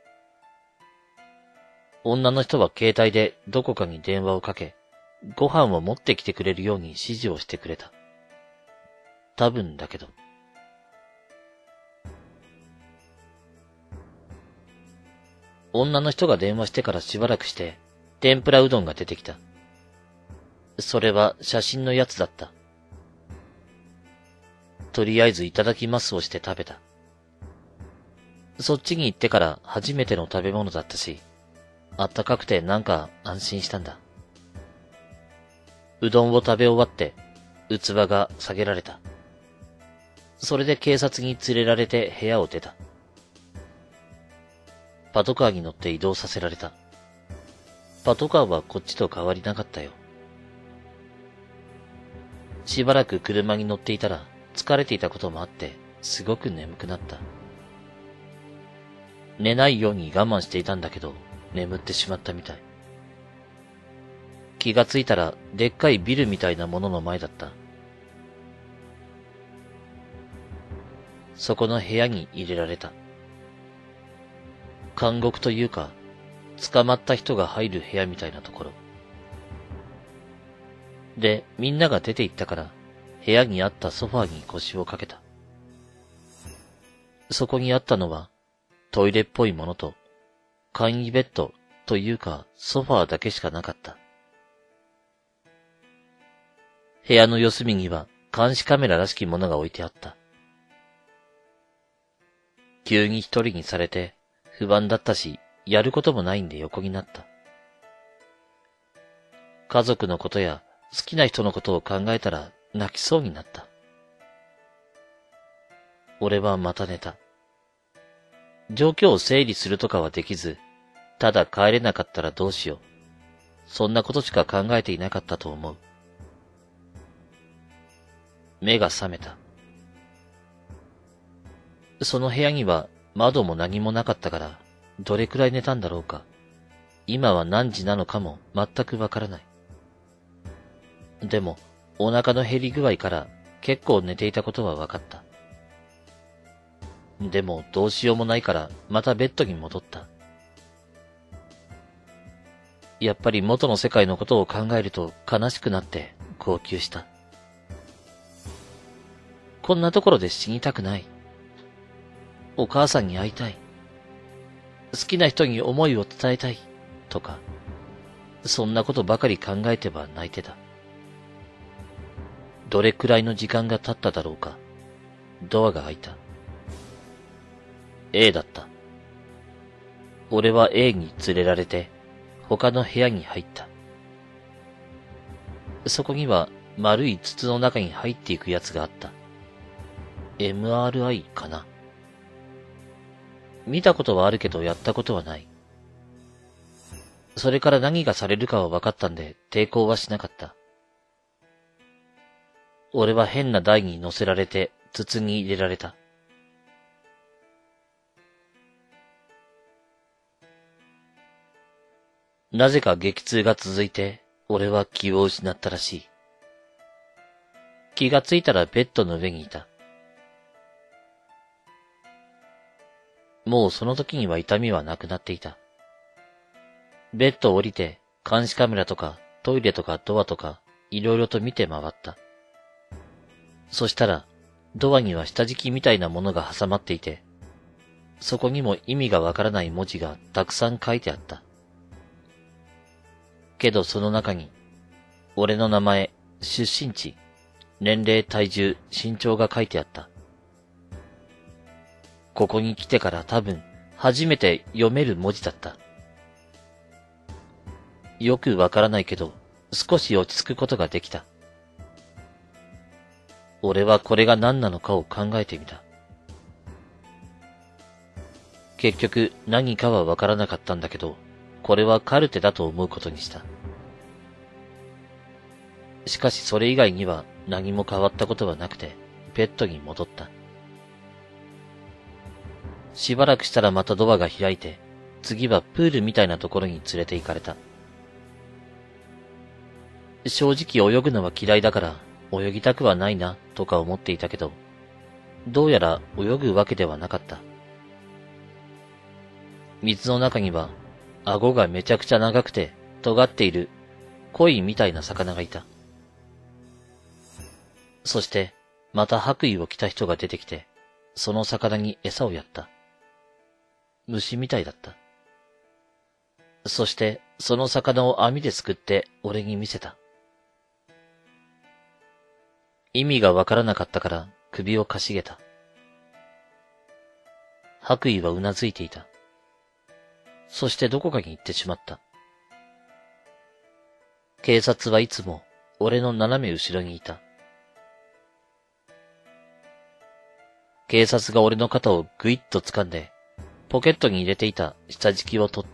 女の人は携帯でどこかに電話をかけ、ご飯を持ってきてくれるように指示をしてくれた。多分だけど。女の人が電話してからしばらくして、天ぷらうどんが出てきた。それは写真のやつだった。とりあえずいただきますをして食べた。そっちに行ってから初めての食べ物だったし、あったかくてなんか安心したんだ。うどんを食べ終わって、器が下げられた。それで警察に連れられて部屋を出た。パトカーに乗って移動させられた。パトカーはこっちと変わりなかったよ。しばらく車に乗っていたら疲れていたこともあってすごく眠くなった。寝ないように我慢していたんだけど眠ってしまったみたい。気がついたらでっかいビルみたいなものの前だった。そこの部屋に入れられた。監獄というか、捕まった人が入る部屋みたいなところ。で、みんなが出て行ったから、部屋にあったソファーに腰をかけた。そこにあったのは、トイレっぽいものと、簡易ベッドというか、ソファーだけしかなかった。部屋の四隅には、監視カメラらしきものが置いてあった。急に一人にされて、不安だったし、やることもないんで横になった。家族のことや好きな人のことを考えたら泣きそうになった。俺はまた寝た。状況を整理するとかはできず、ただ帰れなかったらどうしよう。そんなことしか考えていなかったと思う。目が覚めた。その部屋には窓も何もなかったから、どれくらい寝たんだろうか。今は何時なのかも全くわからない。でも、お腹の減り具合から結構寝ていたことはわかった。でも、どうしようもないから、またベッドに戻った。やっぱり元の世界のことを考えると悲しくなって号泣した。こんなところで死にたくない。お母さんに会いたい。好きな人に思いを伝えたい。とか、そんなことばかり考えては泣いてた。どれくらいの時間が経っただろうか。ドアが開いた。A だった。俺は A に連れられて、他の部屋に入った。そこには丸い筒の中に入っていくやつがあった。MRI かな。見たことはあるけどやったことはない。それから何がされるかは分かったんで抵抗はしなかった。俺は変な台に乗せられて筒に入れられた。なぜか激痛が続いて俺は気を失ったらしい。気がついたらベッドの上にいた。もうその時には痛みはなくなっていた。ベッドを降りて監視カメラとかトイレとかドアとかいろいろと見て回った。そしたらドアには下敷きみたいなものが挟まっていて、そこにも意味がわからない文字がたくさん書いてあった。けどその中に俺の名前、出身地、年齢、体重、身長が書いてあった。ここに来てから多分初めて読める文字だった。よくわからないけど少し落ち着くことができた。俺はこれが何なのかを考えてみた。結局何かはわからなかったんだけど、これはカルテだと思うことにした。しかしそれ以外には何も変わったことはなくて、ベッドに戻った。しばらくしたらまたドアが開いて、次はプールみたいなところに連れて行かれた。正直泳ぐのは嫌いだから泳ぎたくはないなとか思っていたけど、どうやら泳ぐわけではなかった。水の中には顎がめちゃくちゃ長くて尖っている鯉みたいな魚がいた。そしてまた白衣を着た人が出てきて、その魚に餌をやった。虫みたいだった。そしてその魚を網ですくって俺に見せた。意味がわからなかったから首をかしげた。白衣はうなずいていた。そしてどこかに行ってしまった。警察はいつも俺の斜め後ろにいた。警察が俺の肩をぐいっと掴んで、ポケットに入れていた下敷きを取った。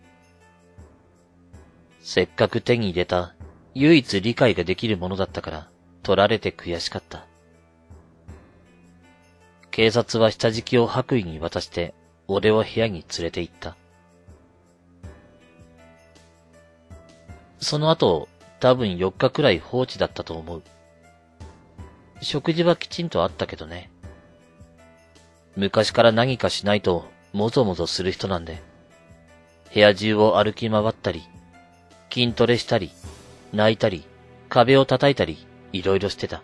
せっかく手に入れた唯一理解ができるものだったから取られて悔しかった。警察は下敷きを白衣に渡して俺を部屋に連れて行った。その後、多分4日くらい放置だったと思う。食事はきちんとあったけどね。昔から何かしないともぞもぞする人なんで、部屋中を歩き回ったり、筋トレしたり、泣いたり、壁を叩いたり、いろいろしてた。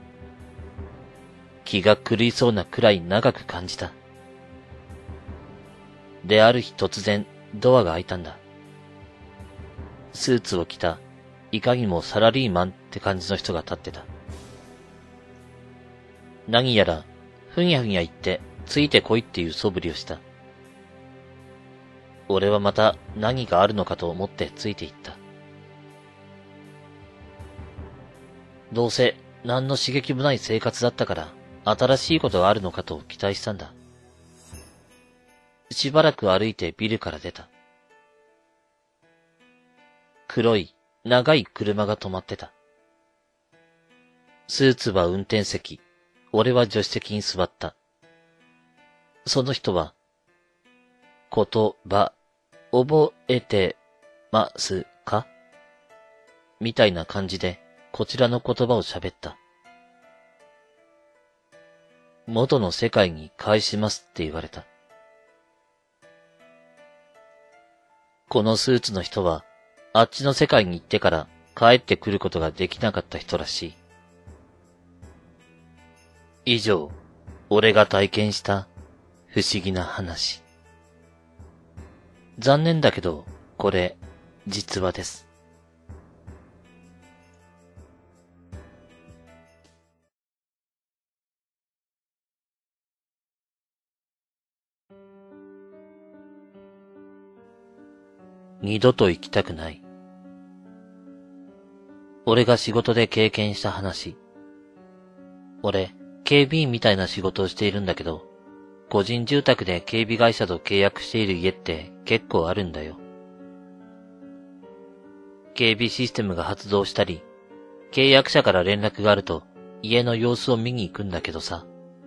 気が狂いそうなくらい長く感じた。で、ある日突然ドアが開いたんだ。スーツを着た、いかにもサラリーマンって感じの人が立ってた。何やら、ふにゃふにゃ言って、ついてこいっていう素振りをした。俺はまた何があるのかと思ってついていった。どうせ何の刺激もない生活だったから新しいことがあるのかと期待したんだ。しばらく歩いてビルから出た。黒い長い車が止まってた。スーツは運転席、俺は助手席に座った。その人は、言葉、覚えてますかみたいな感じで、こちらの言葉を喋った。元の世界に返しますって言われた。このスーツの人は、あっちの世界に行ってから帰ってくることができなかった人らしい。以上、俺が体験した不思議な話。残念だけど、これ、実話です。二度と行きたくない。 俺が仕事で経験した話。俺、警備員みたいな仕事をしているんだけど、個人住宅で警備会社と契約している家って結構あるんだよ。警備システムが発動したり、契約者から連絡があると家の様子を見に行くんだけどさ。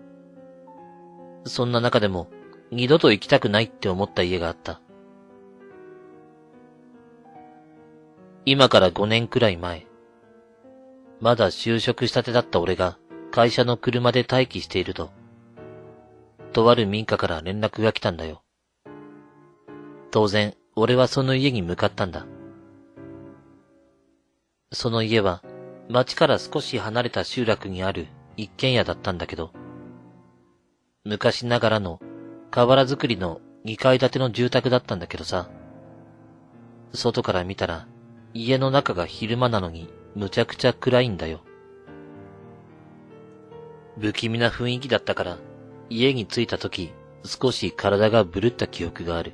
そんな中でも二度と行きたくないって思った家があった。今から5年くらい前、まだ就職したてだった俺が会社の車で待機していると、とある民家から連絡が来たんだよ。当然、俺はその家に向かったんだ。その家は、町から少し離れた集落にある一軒家だったんだけど、昔ながらの瓦造りの2階建ての住宅だったんだけどさ、外から見たら家の中が昼間なのにむちゃくちゃ暗いんだよ。不気味な雰囲気だったから、家に着いた時少し体がぶるった記憶がある。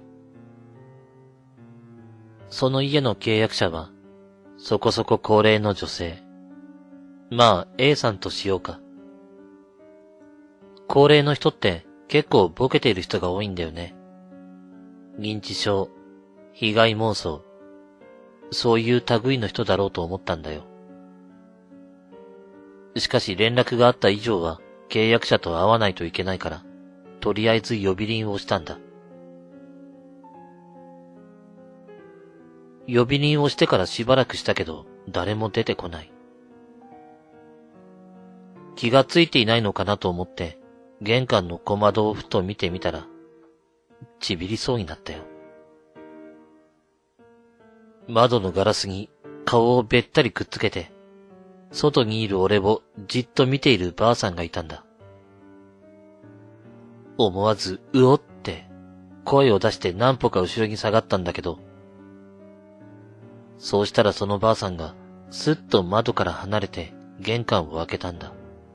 その家の契約者は、そこそこ高齢の女性。まあ A さんとしようか。高齢の人って結構ボケている人が多いんだよね。認知症、被害妄想、そういう類の人だろうと思ったんだよ。しかし連絡があった以上は契約者と会わないといけないから、とりあえず呼び鈴をしたんだ。呼び鈴をしてからしばらくしたけど、誰も出てこない。気がついていないのかなと思って、玄関の小窓をふと見てみたら、ちびりそうになったよ。窓のガラスに顔をべったりくっつけて、外にいる俺をじっと見ているばあさんがいたんだ。思わず、うおって声を出して何歩か後ろに下がったんだけど、そうしたらそのばあさんがすっと窓から離れて玄関を開けたんだ。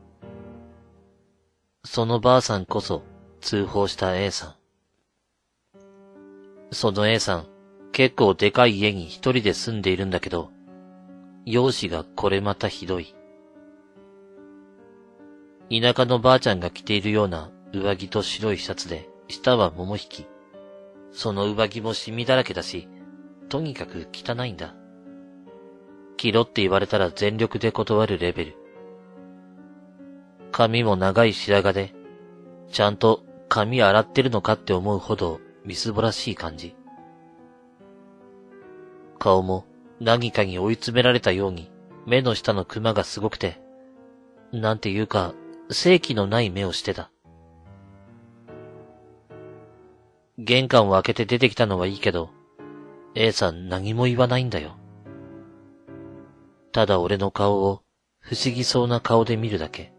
そのばあさんこそ通報した A さん。その A さん、結構でかい家に一人で住んでいるんだけど、容姿がこれまたひどい。田舎のばあちゃんが着ているような上着と白いシャツで、下は桃引き。その上着もシミだらけだし、とにかく汚いんだ。着ろって言われたら全力で断るレベル。髪も長い白髪で、ちゃんと髪洗ってるのかって思うほどみすぼらしい感じ。顔も何かに追い詰められたように目の下のクマがすごくて、なんていうか生気のない目をしてた。玄関を開けて出てきたのはいいけど、A さん何も言わないんだよ。ただ俺の顔を不思議そうな顔で見るだけ。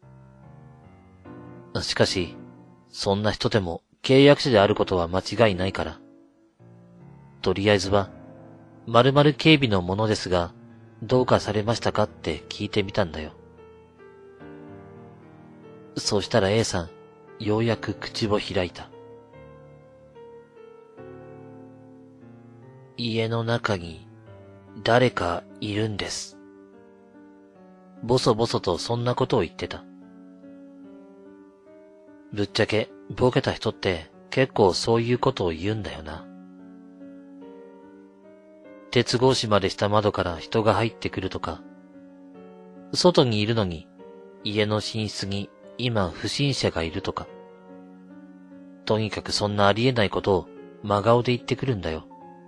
しかし、そんな人でも契約者であることは間違いないから。とりあえずは、〇〇警備のものですが、どうかされましたかって聞いてみたんだよ。そうしたら A さん、ようやく口を開いた。家の中に誰かいるんです。ボソボソとそんなことを言ってた。ぶっちゃけ、ボケた人って結構そういうことを言うんだよな。鉄格子までした窓から人が入ってくるとか、外にいるのに家の寝室に今不審者がいるとか、とにかくそんなありえないことを真顔で言ってくるんだよ。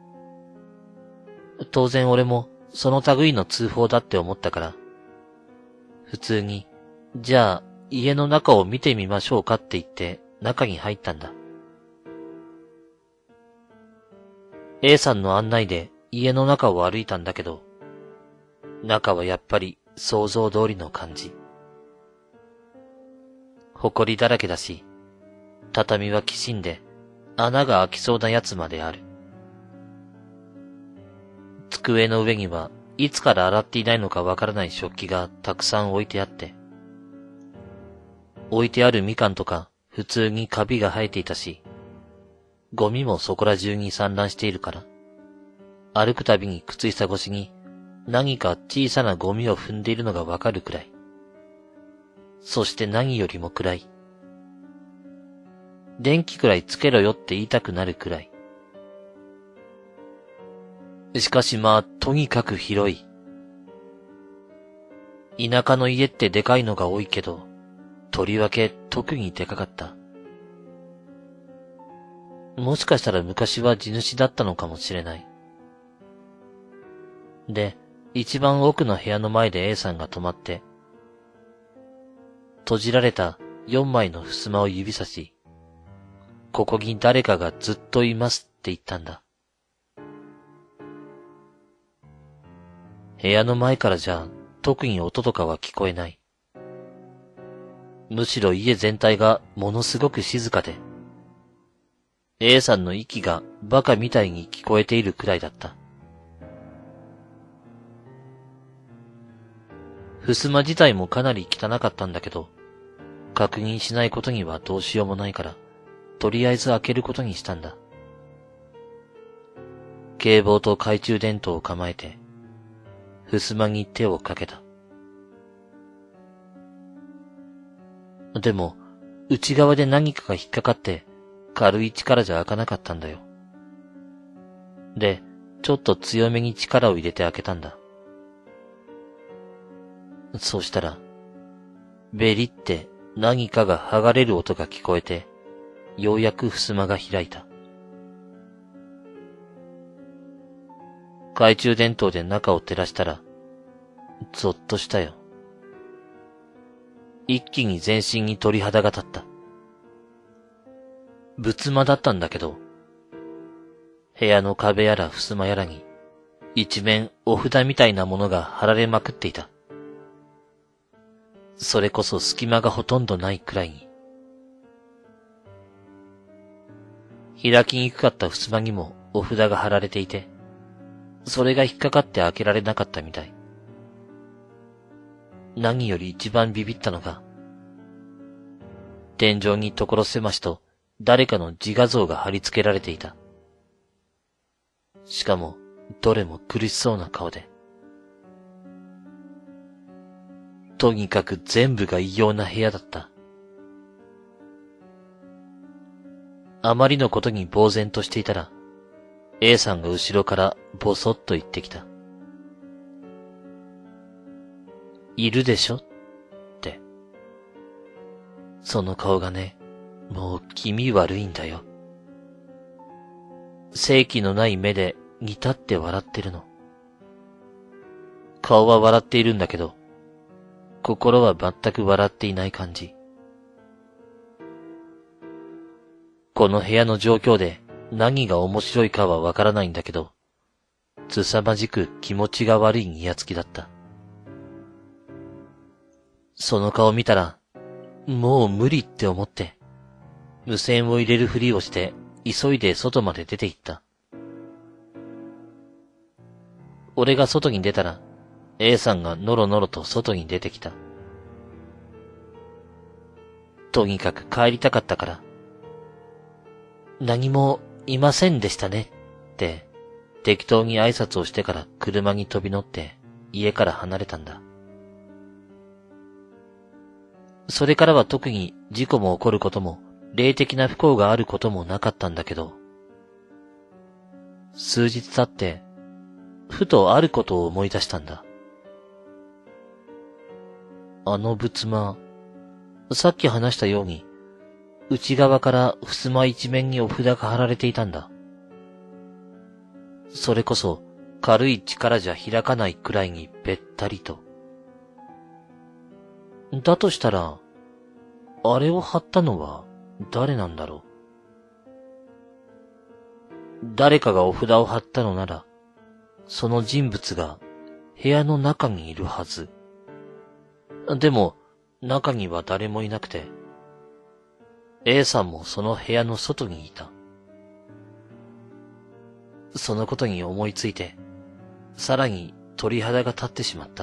当然俺もその類の通報だって思ったから、普通に、じゃあ家の中を見てみましょうかって言って中に入ったんだ。A さんの案内で家の中を歩いたんだけど、中はやっぱり想像通りの感じ。埃だらけだし、畳はきしんで穴が開きそうなやつまである。机の上にはいつから洗っていないのかわからない食器がたくさん置いてあって、置いてあるみかんとか普通にカビが生えていたし、ゴミもそこら中に散乱しているから、歩くたびに靴下越しに何か小さなゴミを踏んでいるのがわかるくらい。そして何よりも暗い。電気くらいつけろよって言いたくなるくらい。しかしまあ、とにかく広い。田舎の家ってでかいのが多いけど、とりわけ特にでかかった。もしかしたら昔は地主だったのかもしれない。で、一番奥の部屋の前で A さんが止まって、閉じられた4枚の襖を指さし、ここに誰かがずっといますって言ったんだ。部屋の前からじゃ特に音とかは聞こえない。むしろ家全体がものすごく静かで、A さんの息がバカみたいに聞こえているくらいだった。襖自体もかなり汚かったんだけど、確認しないことにはどうしようもないから、とりあえず開けることにしたんだ。警棒と懐中電灯を構えて、襖に手をかけた。でも、内側で何かが引っかかって、軽い力じゃ開かなかったんだよ。で、ちょっと強めに力を入れて開けたんだ。そうしたら、ベリって何かが剥がれる音が聞こえて、ようやく襖が開いた。懐中電灯で中を照らしたら、ゾッとしたよ。一気に全身に鳥肌が立った。仏間だったんだけど、部屋の壁やら襖やらに、一面お札みたいなものが貼られまくっていた。それこそ隙間がほとんどないくらいに。開きにくかった襖にもお札が貼られていて、それが引っかかって開けられなかったみたい。何より一番ビビったのが、天井に所狭しと誰かの自画像が貼り付けられていた。しかも、どれも苦しそうな顔で。とにかく全部が異様な部屋だった。あまりのことに呆然としていたら、A さんが後ろからボソッと言ってきた。いるでしょって。その顔がね、もう気味悪いんだよ。正気のない目で煮立って笑ってるの。顔は笑っているんだけど、心は全く笑っていない感じ。この部屋の状況で何が面白いかはわからないんだけど、凄まじく気持ちが悪いニヤつきだった。その顔見たら、もう無理って思って、無線を入れるふりをして、急いで外まで出て行った。俺が外に出たら、A さんがのろのろと外に出てきた。とにかく帰りたかったから、何もいませんでしたね、って適当に挨拶をしてから車に飛び乗って家から離れたんだ。それからは特に事故も起こることも、霊的な不幸があることもなかったんだけど、数日経って、ふとあることを思い出したんだ。あの仏間、さっき話したように、内側から襖一面にお札が貼られていたんだ。それこそ軽い力じゃ開かないくらいにべったりと。だとしたら、あれを貼ったのは誰なんだろう。誰かがお札を貼ったのなら、その人物が部屋の中にいるはず。でも、中には誰もいなくて、A さんもその部屋の外にいた。そのことに思いついて、さらに鳥肌が立ってしまった。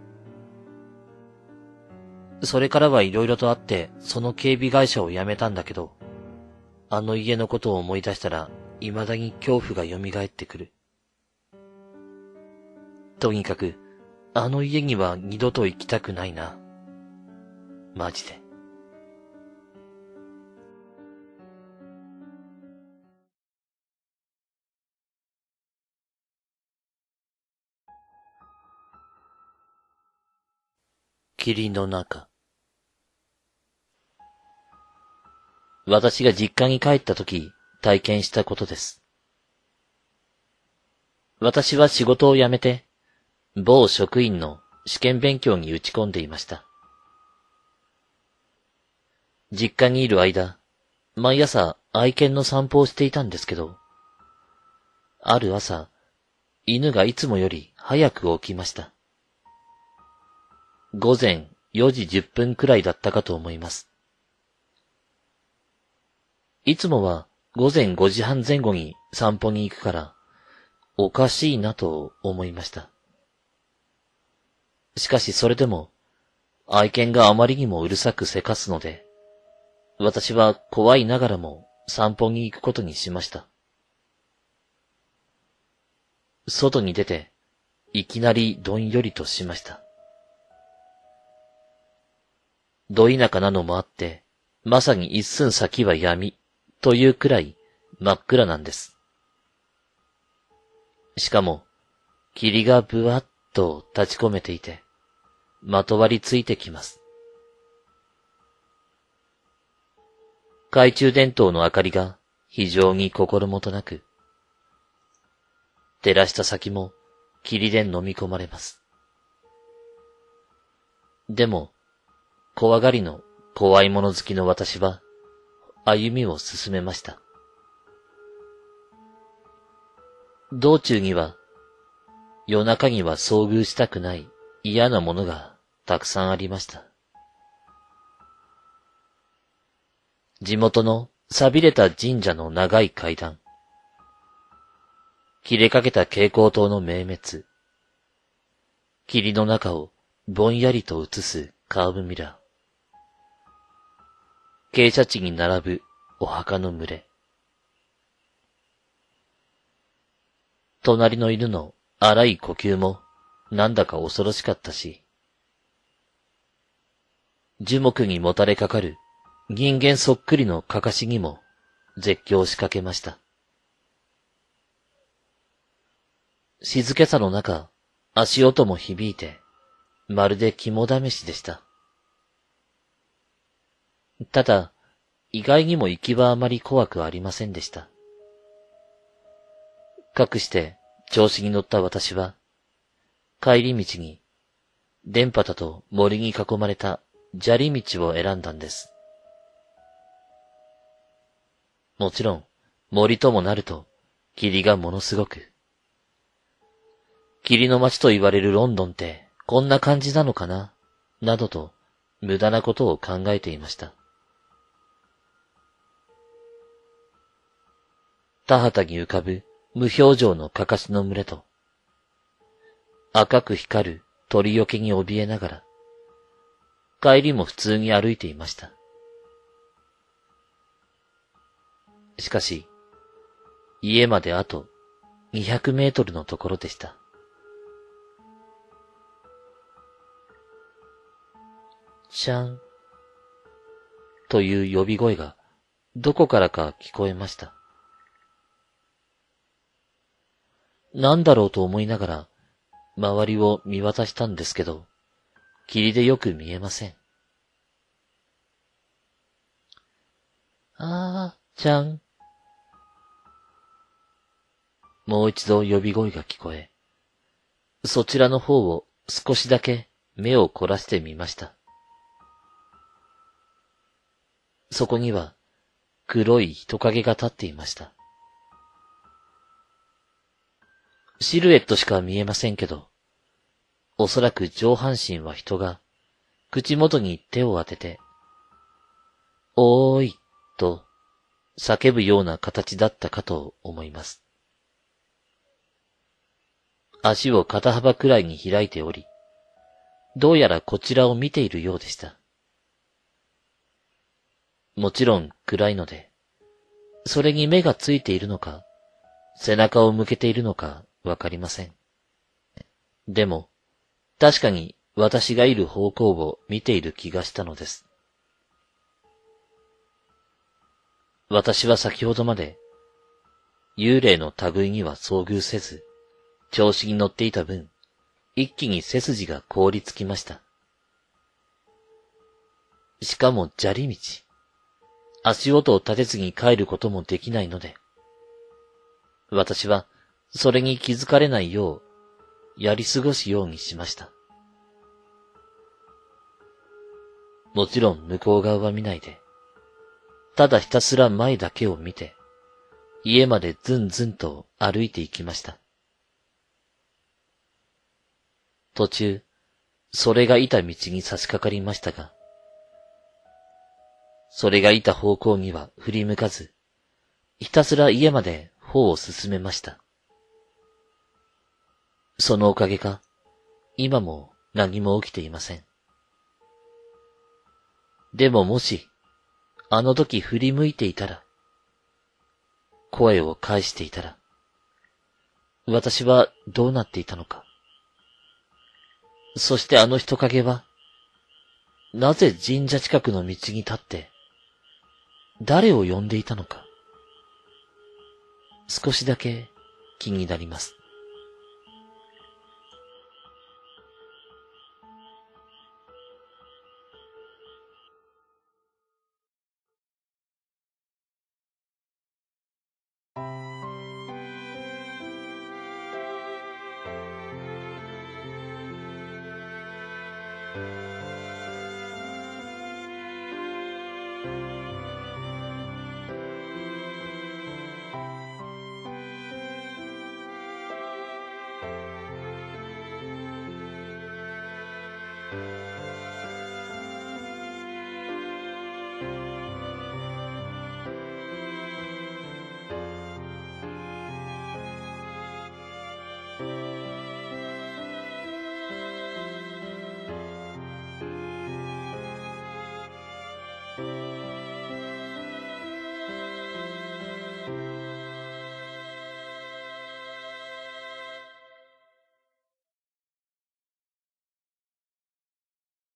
それからはいろいろとあって、その警備会社を辞めたんだけど、あの家のことを思い出したら、未だに恐怖が蘇ってくる。 とにかく、あの家には二度と行きたくないな。マジで。霧の中。私が実家に帰った時、体験したことです。私は仕事を辞めて、某職員の試験勉強に打ち込んでいました。実家にいる間、毎朝愛犬の散歩をしていたんですけど、ある朝、犬がいつもより早く起きました。午前4時10分くらいだったかと思います。いつもは午前5時半前後に散歩に行くから、おかしいなと思いました。しかしそれでも、愛犬があまりにもうるさくせかすので、私は怖いながらも散歩に行くことにしました。外に出て、いきなりどんよりとしました。ど田舎なのもあって、まさに一寸先は闇というくらい真っ暗なんです。しかも、霧がぶわっと立ち込めていて、まとわりついてきます。懐中電灯の明かりが非常に心もとなく、照らした先も霧で飲み込まれます。でも、怖がりの怖いもの好きの私は、歩みを進めました。道中には、夜中には遭遇したくない嫌なものがたくさんありました。地元の錆びれた神社の長い階段、切れかけた蛍光灯の明滅、霧の中をぼんやりと映すカーブミラー、傾斜地に並ぶお墓の群れ、隣の犬の荒い呼吸もなんだか恐ろしかったし、樹木にもたれかかる人間そっくりのかかしにも絶叫しかけました。静けさの中、足音も響いて、まるで肝試しでした。ただ、意外にも行きはあまり怖くありませんでした。かくして調子に乗った私は、帰り道に、電波だと森に囲まれた砂利道を選んだんです。もちろん、森ともなると、霧がものすごく。霧の街と言われるロンドンって、こんな感じなのかな、などと、無駄なことを考えていました。田畑に浮かぶ無表情のかかしの群れと、赤く光る鳥よけに怯えながら、帰りも普通に歩いていました。しかし、家まであと200メートルのところでした。シャンという呼び声がどこからか聞こえました。なんだろうと思いながら周りを見渡したんですけど、霧でよく見えません。ちゃん。もう一度呼び声が聞こえ、そちらの方を少しだけ目を凝らしてみました。そこには黒い人影が立っていました。シルエットしか見えませんけど、おそらく上半身は人が口元に手を当てて、おーい、と叫ぶような形だったかと思います。足を肩幅くらいに開いており、どうやらこちらを見ているようでした。もちろん暗いので、それに目がついているのか、背中を向けているのかわかりません。 でも、確かに私がいる方向を見ている気がしたのです。私は先ほどまで、幽霊の類には遭遇せず、調子に乗っていた分、一気に背筋が凍りつきました。しかも砂利道。足音を立てずに帰ることもできないので、私はそれに気づかれないよう、やり過ごすようにしました。もちろん向こう側は見ないで、ただひたすら前だけを見て、家までずんずんと歩いて行きました。途中、それがいた道に差し掛かりましたが、それがいた方向には振り向かず、ひたすら家まで歩を進めました。そのおかげか、今も何も起きていません。でももし、あの時振り向いていたら、声を返していたら、私はどうなっていたのか。そしてあの人影は、なぜ神社近くの道に立って、誰を呼んでいたのか。少しだけ気になります。